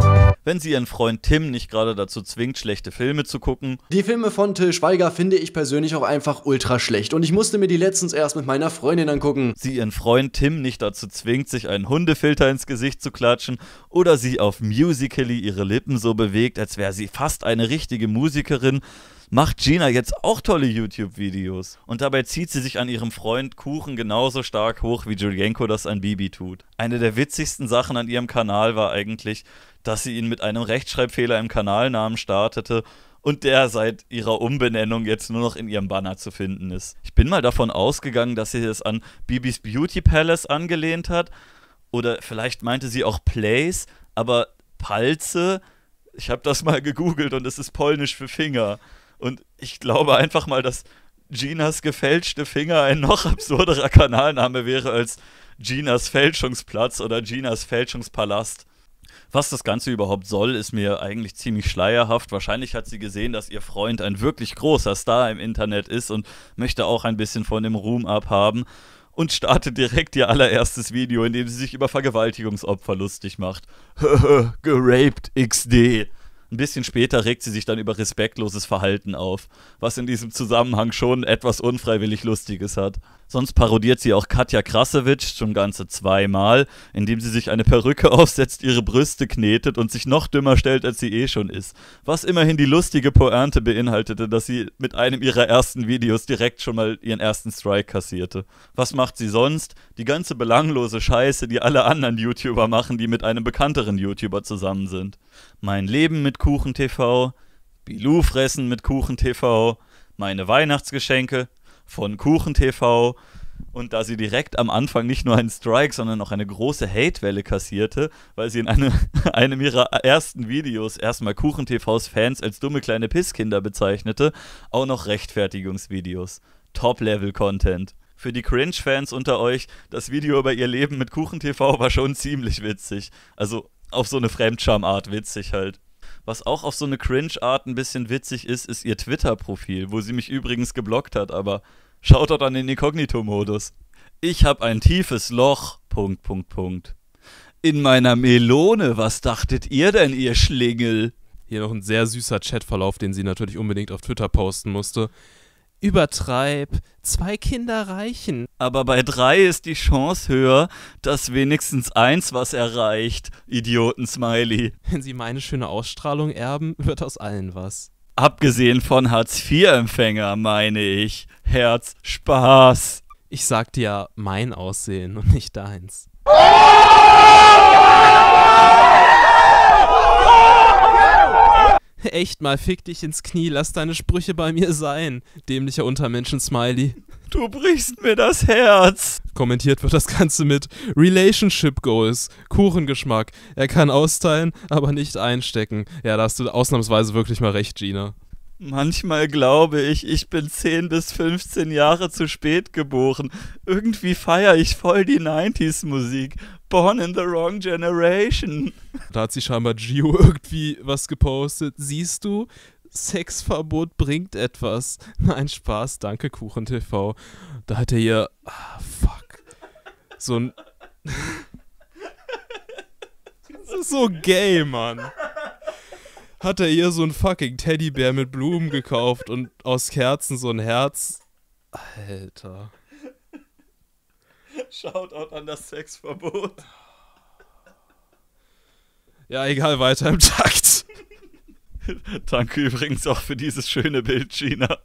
wenn sie ihren Freund Tim nicht gerade dazu zwingt, schlechte Filme zu gucken. Die Filme von Til Schweiger finde ich persönlich auch einfach ultra schlecht und ich musste mir die letztens erst mit meiner Freundin angucken. Sie ihren Freund Tim nicht dazu zwingt, sich einen Hundefilter ins Gesicht zu klatschen oder sie auf Musical.ly ihre Lippen so bewegt, als wäre sie fast eine richtige Musikerin, macht Gina jetzt auch tolle YouTube-Videos. Und dabei zieht sie sich an ihrem Freund Kuchen genauso stark hoch, wie Julienko das an Bibi tut. Eine der witzigsten Sachen an ihrem Kanal war eigentlich, dass sie ihn mit einem Rechtschreibfehler im Kanalnamen startete und der seit ihrer Umbenennung jetzt nur noch in ihrem Banner zu finden ist. Ich bin mal davon ausgegangen, dass sie es an Bibis Beauty Palace angelehnt hat oder vielleicht meinte sie auch Place, aber Palze, ich habe das mal gegoogelt und es ist polnisch für Finger. Und ich glaube einfach mal, dass Ginas gefälschte Finger ein noch absurderer Kanalname wäre als Ginas Fälschungsplatz oder Ginas Fälschungspalast. Was das Ganze überhaupt soll, ist mir eigentlich ziemlich schleierhaft. Wahrscheinlich hat sie gesehen, dass ihr Freund ein wirklich großer Star im Internet ist und möchte auch ein bisschen von dem Ruhm abhaben und startet direkt ihr allererstes Video, in dem sie sich über Vergewaltigungsopfer lustig macht. Geraped X D. Ein bisschen später regt sie sich dann über respektloses Verhalten auf, was in diesem Zusammenhang schon etwas unfreiwillig Lustiges hat. Sonst parodiert sie auch Katja Krasowitsch schon ganze zweimal, indem sie sich eine Perücke aufsetzt, ihre Brüste knetet und sich noch dümmer stellt, als sie eh schon ist. Was immerhin die lustige Pointe beinhaltete, dass sie mit einem ihrer ersten Videos direkt schon mal ihren ersten Strike kassierte. Was macht sie sonst? Die ganze belanglose Scheiße, die alle anderen YouTuber machen, die mit einem bekannteren YouTuber zusammen sind. Mein Leben mit Kuchen T V, Bilou fressen mit Kuchen T V, meine Weihnachtsgeschenke von Kuchen T V und da sie direkt am Anfang nicht nur einen Strike, sondern auch eine große Hatewelle kassierte, weil sie in eine, einem ihrer ersten Videos erstmal Kuchen T Vs Fans als dumme kleine Pisskinder bezeichnete, auch noch Rechtfertigungsvideos. Top-Level-Content. Für die Cringe-Fans unter euch, das Video über ihr Leben mit Kuchen T V war schon ziemlich witzig. Also auf so eine Fremdscham-Art witzig halt. Was auch auf so eine Cringe-Art ein bisschen witzig ist, ist ihr Twitter-Profil, wo sie mich übrigens geblockt hat, aber schaut dort an den Inkognito-Modus. Ich hab ein tiefes Loch, Punkt, Punkt, Punkt. In meiner Melone, was dachtet ihr denn, ihr Schlingel? Hier noch ein sehr süßer Chatverlauf, den sie natürlich unbedingt auf Twitter posten musste. Übertreib, zwei Kinder reichen. Aber bei drei ist die Chance höher, dass wenigstens eins was erreicht, Idioten-Smiley. Wenn sie meine schöne Ausstrahlung erben, wird aus allen was. Abgesehen von Hartz vier Empfänger, meine ich. Herz, Spaß. Ich sagte ja mein Aussehen und nicht deins. Echt mal, fick dich ins Knie, lass deine Sprüche bei mir sein. Dämlicher Untermenschen-Smiley. Du brichst mir das Herz. Kommentiert wird das Ganze mit Relationship Goals, Kuchengeschmack. Er kann austeilen, aber nicht einstecken. Ja, da hast du ausnahmsweise wirklich mal recht, Gina. Manchmal glaube ich, ich bin zehn bis fünfzehn Jahre zu spät geboren. Irgendwie feiere ich voll die neunziger-Musik. Born in the wrong generation. Da hat sie scheinbar Gio irgendwie was gepostet. Siehst du? Sexverbot bringt etwas. Nein, Spaß, danke Kuchen T V. Da hat er hier... Ah, fuck. So ein... Das ist so gay, Mann. Hat er ihr so einen fucking Teddybär mit Blumen gekauft und aus Kerzen so ein Herz. Alter. Shoutout an das Sexverbot. Ja, egal, weiter im Takt. Danke übrigens auch für dieses schöne Bild, Gina.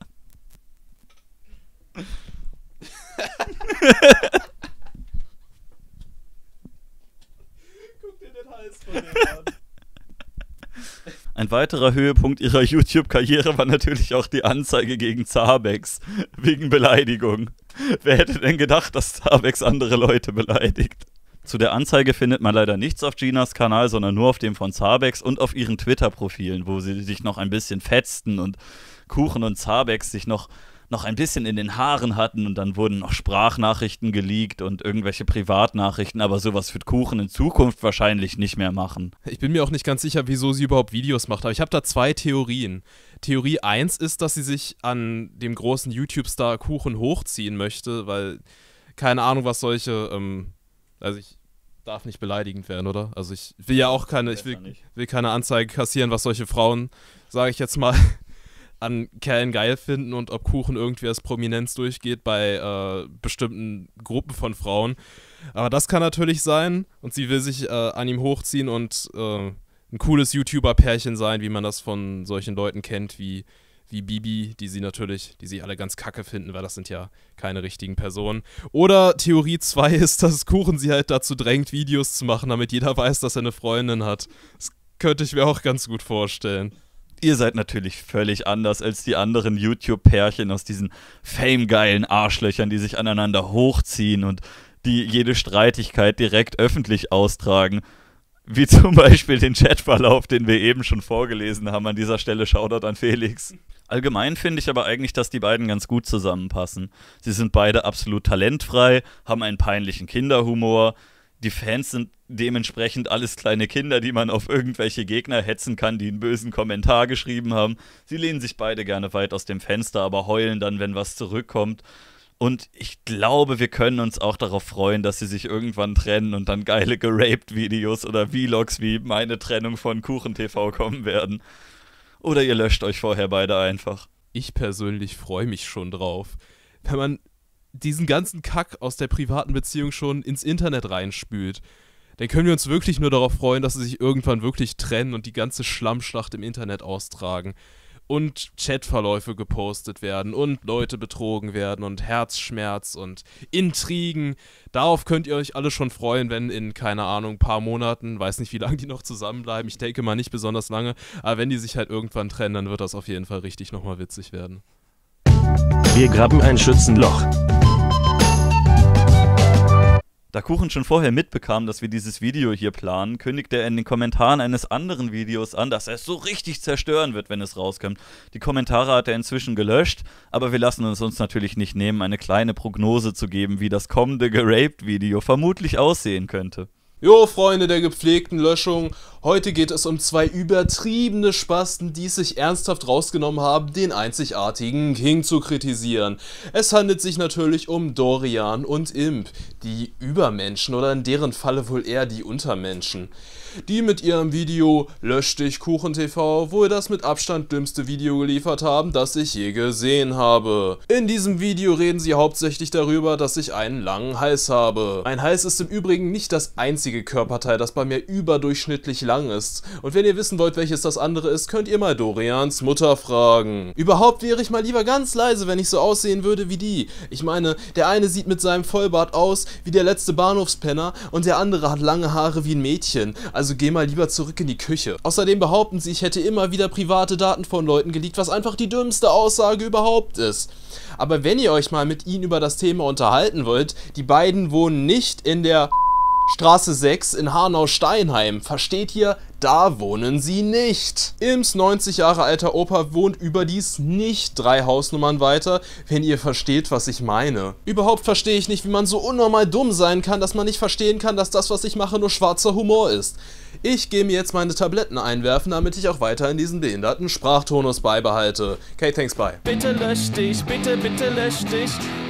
Guck dir den Hals von dem an. Ein weiterer Höhepunkt ihrer YouTube-Karriere war natürlich auch die Anzeige gegen Zabex, wegen Beleidigung. Wer hätte denn gedacht, dass Zabex andere Leute beleidigt? Zu der Anzeige findet man leider nichts auf Ginas Kanal, sondern nur auf dem von Zabex und auf ihren Twitter-Profilen, wo sie sich noch ein bisschen fetzten und Kuchen und Zabex sich noch, noch ein bisschen in den Haaren hatten und dann wurden noch Sprachnachrichten geleakt und irgendwelche Privatnachrichten, aber sowas wird Kuchen in Zukunft wahrscheinlich nicht mehr machen. Ich bin mir auch nicht ganz sicher, wieso sie überhaupt Videos macht, aber ich habe da zwei Theorien. Theorie eins ist, dass sie sich an dem großen YouTube-Star Kuchen hochziehen möchte, weil keine Ahnung, was solche, ähm, also ich darf nicht beleidigend werden, oder? Also ich will ja auch keine, ich will, will keine Anzeige kassieren, was solche Frauen, sage ich jetzt mal, an Kerlen geil finden und ob Kuchen irgendwie als Prominenz durchgeht bei äh, bestimmten Gruppen von Frauen. Aber das kann natürlich sein und sie will sich äh, an ihm hochziehen und äh, ein cooles YouTuber-Pärchen sein, wie man das von solchen Leuten kennt, wie, wie Bibi, die sie natürlich, die sie alle ganz kacke finden, weil das sind ja keine richtigen Personen. Oder Theorie zwei ist, dass Kuchen sie halt dazu drängt, Videos zu machen, damit jeder weiß, dass er eine Freundin hat. Das könnte ich mir auch ganz gut vorstellen. Ihr seid natürlich völlig anders als die anderen YouTube-Pärchen aus diesen famegeilen Arschlöchern, die sich aneinander hochziehen und die jede Streitigkeit direkt öffentlich austragen. Wie zum Beispiel den Chatverlauf, den wir eben schon vorgelesen haben. An dieser Stelle Shoutout an Felix. Allgemein finde ich aber eigentlich, dass die beiden ganz gut zusammenpassen. Sie sind beide absolut talentfrei, haben einen peinlichen Kinderhumor. Die Fans sind dementsprechend alles kleine Kinder, die man auf irgendwelche Gegner hetzen kann, die einen bösen Kommentar geschrieben haben. Sie lehnen sich beide gerne weit aus dem Fenster, aber heulen dann, wenn was zurückkommt. Und ich glaube, wir können uns auch darauf freuen, dass sie sich irgendwann trennen und dann geile Geraped-Videos oder Vlogs wie meine Trennung von KuchenTV kommen werden. Oder ihr löscht euch vorher beide einfach. Ich persönlich freue mich schon drauf. Wenn man diesen ganzen Kack aus der privaten Beziehung schon ins Internet reinspült, dann können wir uns wirklich nur darauf freuen, dass sie sich irgendwann wirklich trennen und die ganze Schlammschlacht im Internet austragen. Und Chatverläufe gepostet werden und Leute betrogen werden und Herzschmerz und Intrigen. Darauf könnt ihr euch alle schon freuen, wenn in, keine Ahnung, ein paar Monaten, weiß nicht, wie lange die noch zusammenbleiben, ich denke mal nicht besonders lange, aber wenn die sich halt irgendwann trennen, dann wird das auf jeden Fall richtig nochmal witzig werden. Wir graben ein Schützenloch. Da Kuchen schon vorher mitbekam, dass wir dieses Video hier planen, kündigte er in den Kommentaren eines anderen Videos an, dass er es so richtig zerstören wird, wenn es rauskommt. Die Kommentare hat er inzwischen gelöscht, aber wir lassen es uns natürlich nicht nehmen, eine kleine Prognose zu geben, wie das kommende Geraped-Video vermutlich aussehen könnte. Jo, Freunde der gepflegten Löschung, heute geht es um zwei übertriebene Spasten, die es sich ernsthaft rausgenommen haben, den einzigartigen King zu kritisieren. Es handelt sich natürlich um Dorian und Imp, die Übermenschen oder in deren Falle wohl eher die Untermenschen. Die mit ihrem Video Lösch dich KuchenTV wohl das mit Abstand dümmste Video geliefert haben, das ich je gesehen habe. In diesem Video reden sie hauptsächlich darüber, dass ich einen langen Hals habe. Mein Hals ist im Übrigen nicht das einzige Körperteil, das bei mir überdurchschnittlich lang ist. Und wenn ihr wissen wollt, welches das andere ist, könnt ihr mal Dorians Mutter fragen. Überhaupt wäre ich mal lieber ganz leise, wenn ich so aussehen würde wie die. Ich meine, der eine sieht mit seinem Vollbart aus wie der letzte Bahnhofspenner und der andere hat lange Haare wie ein Mädchen. Also geh mal lieber zurück in die Küche. Außerdem behaupten sie, ich hätte immer wieder private Daten von Leuten geleakt, was einfach die dümmste Aussage überhaupt ist. Aber wenn ihr euch mal mit ihnen über das Thema unterhalten wollt, die beiden wohnen nicht in der Straße sechs in Hanau-Steinheim. Versteht ihr? Da wohnen sie nicht. Imps neunzig Jahre alter Opa wohnt überdies nicht drei Hausnummern weiter, wenn ihr versteht, was ich meine. Überhaupt verstehe ich nicht, wie man so unnormal dumm sein kann, dass man nicht verstehen kann, dass das, was ich mache, nur schwarzer Humor ist. Ich gehe mir jetzt meine Tabletten einwerfen, damit ich auch weiter in diesen behinderten Sprachtonus beibehalte. Okay, thanks, bye. Bitte lösch dich, bitte, bitte lösch dich.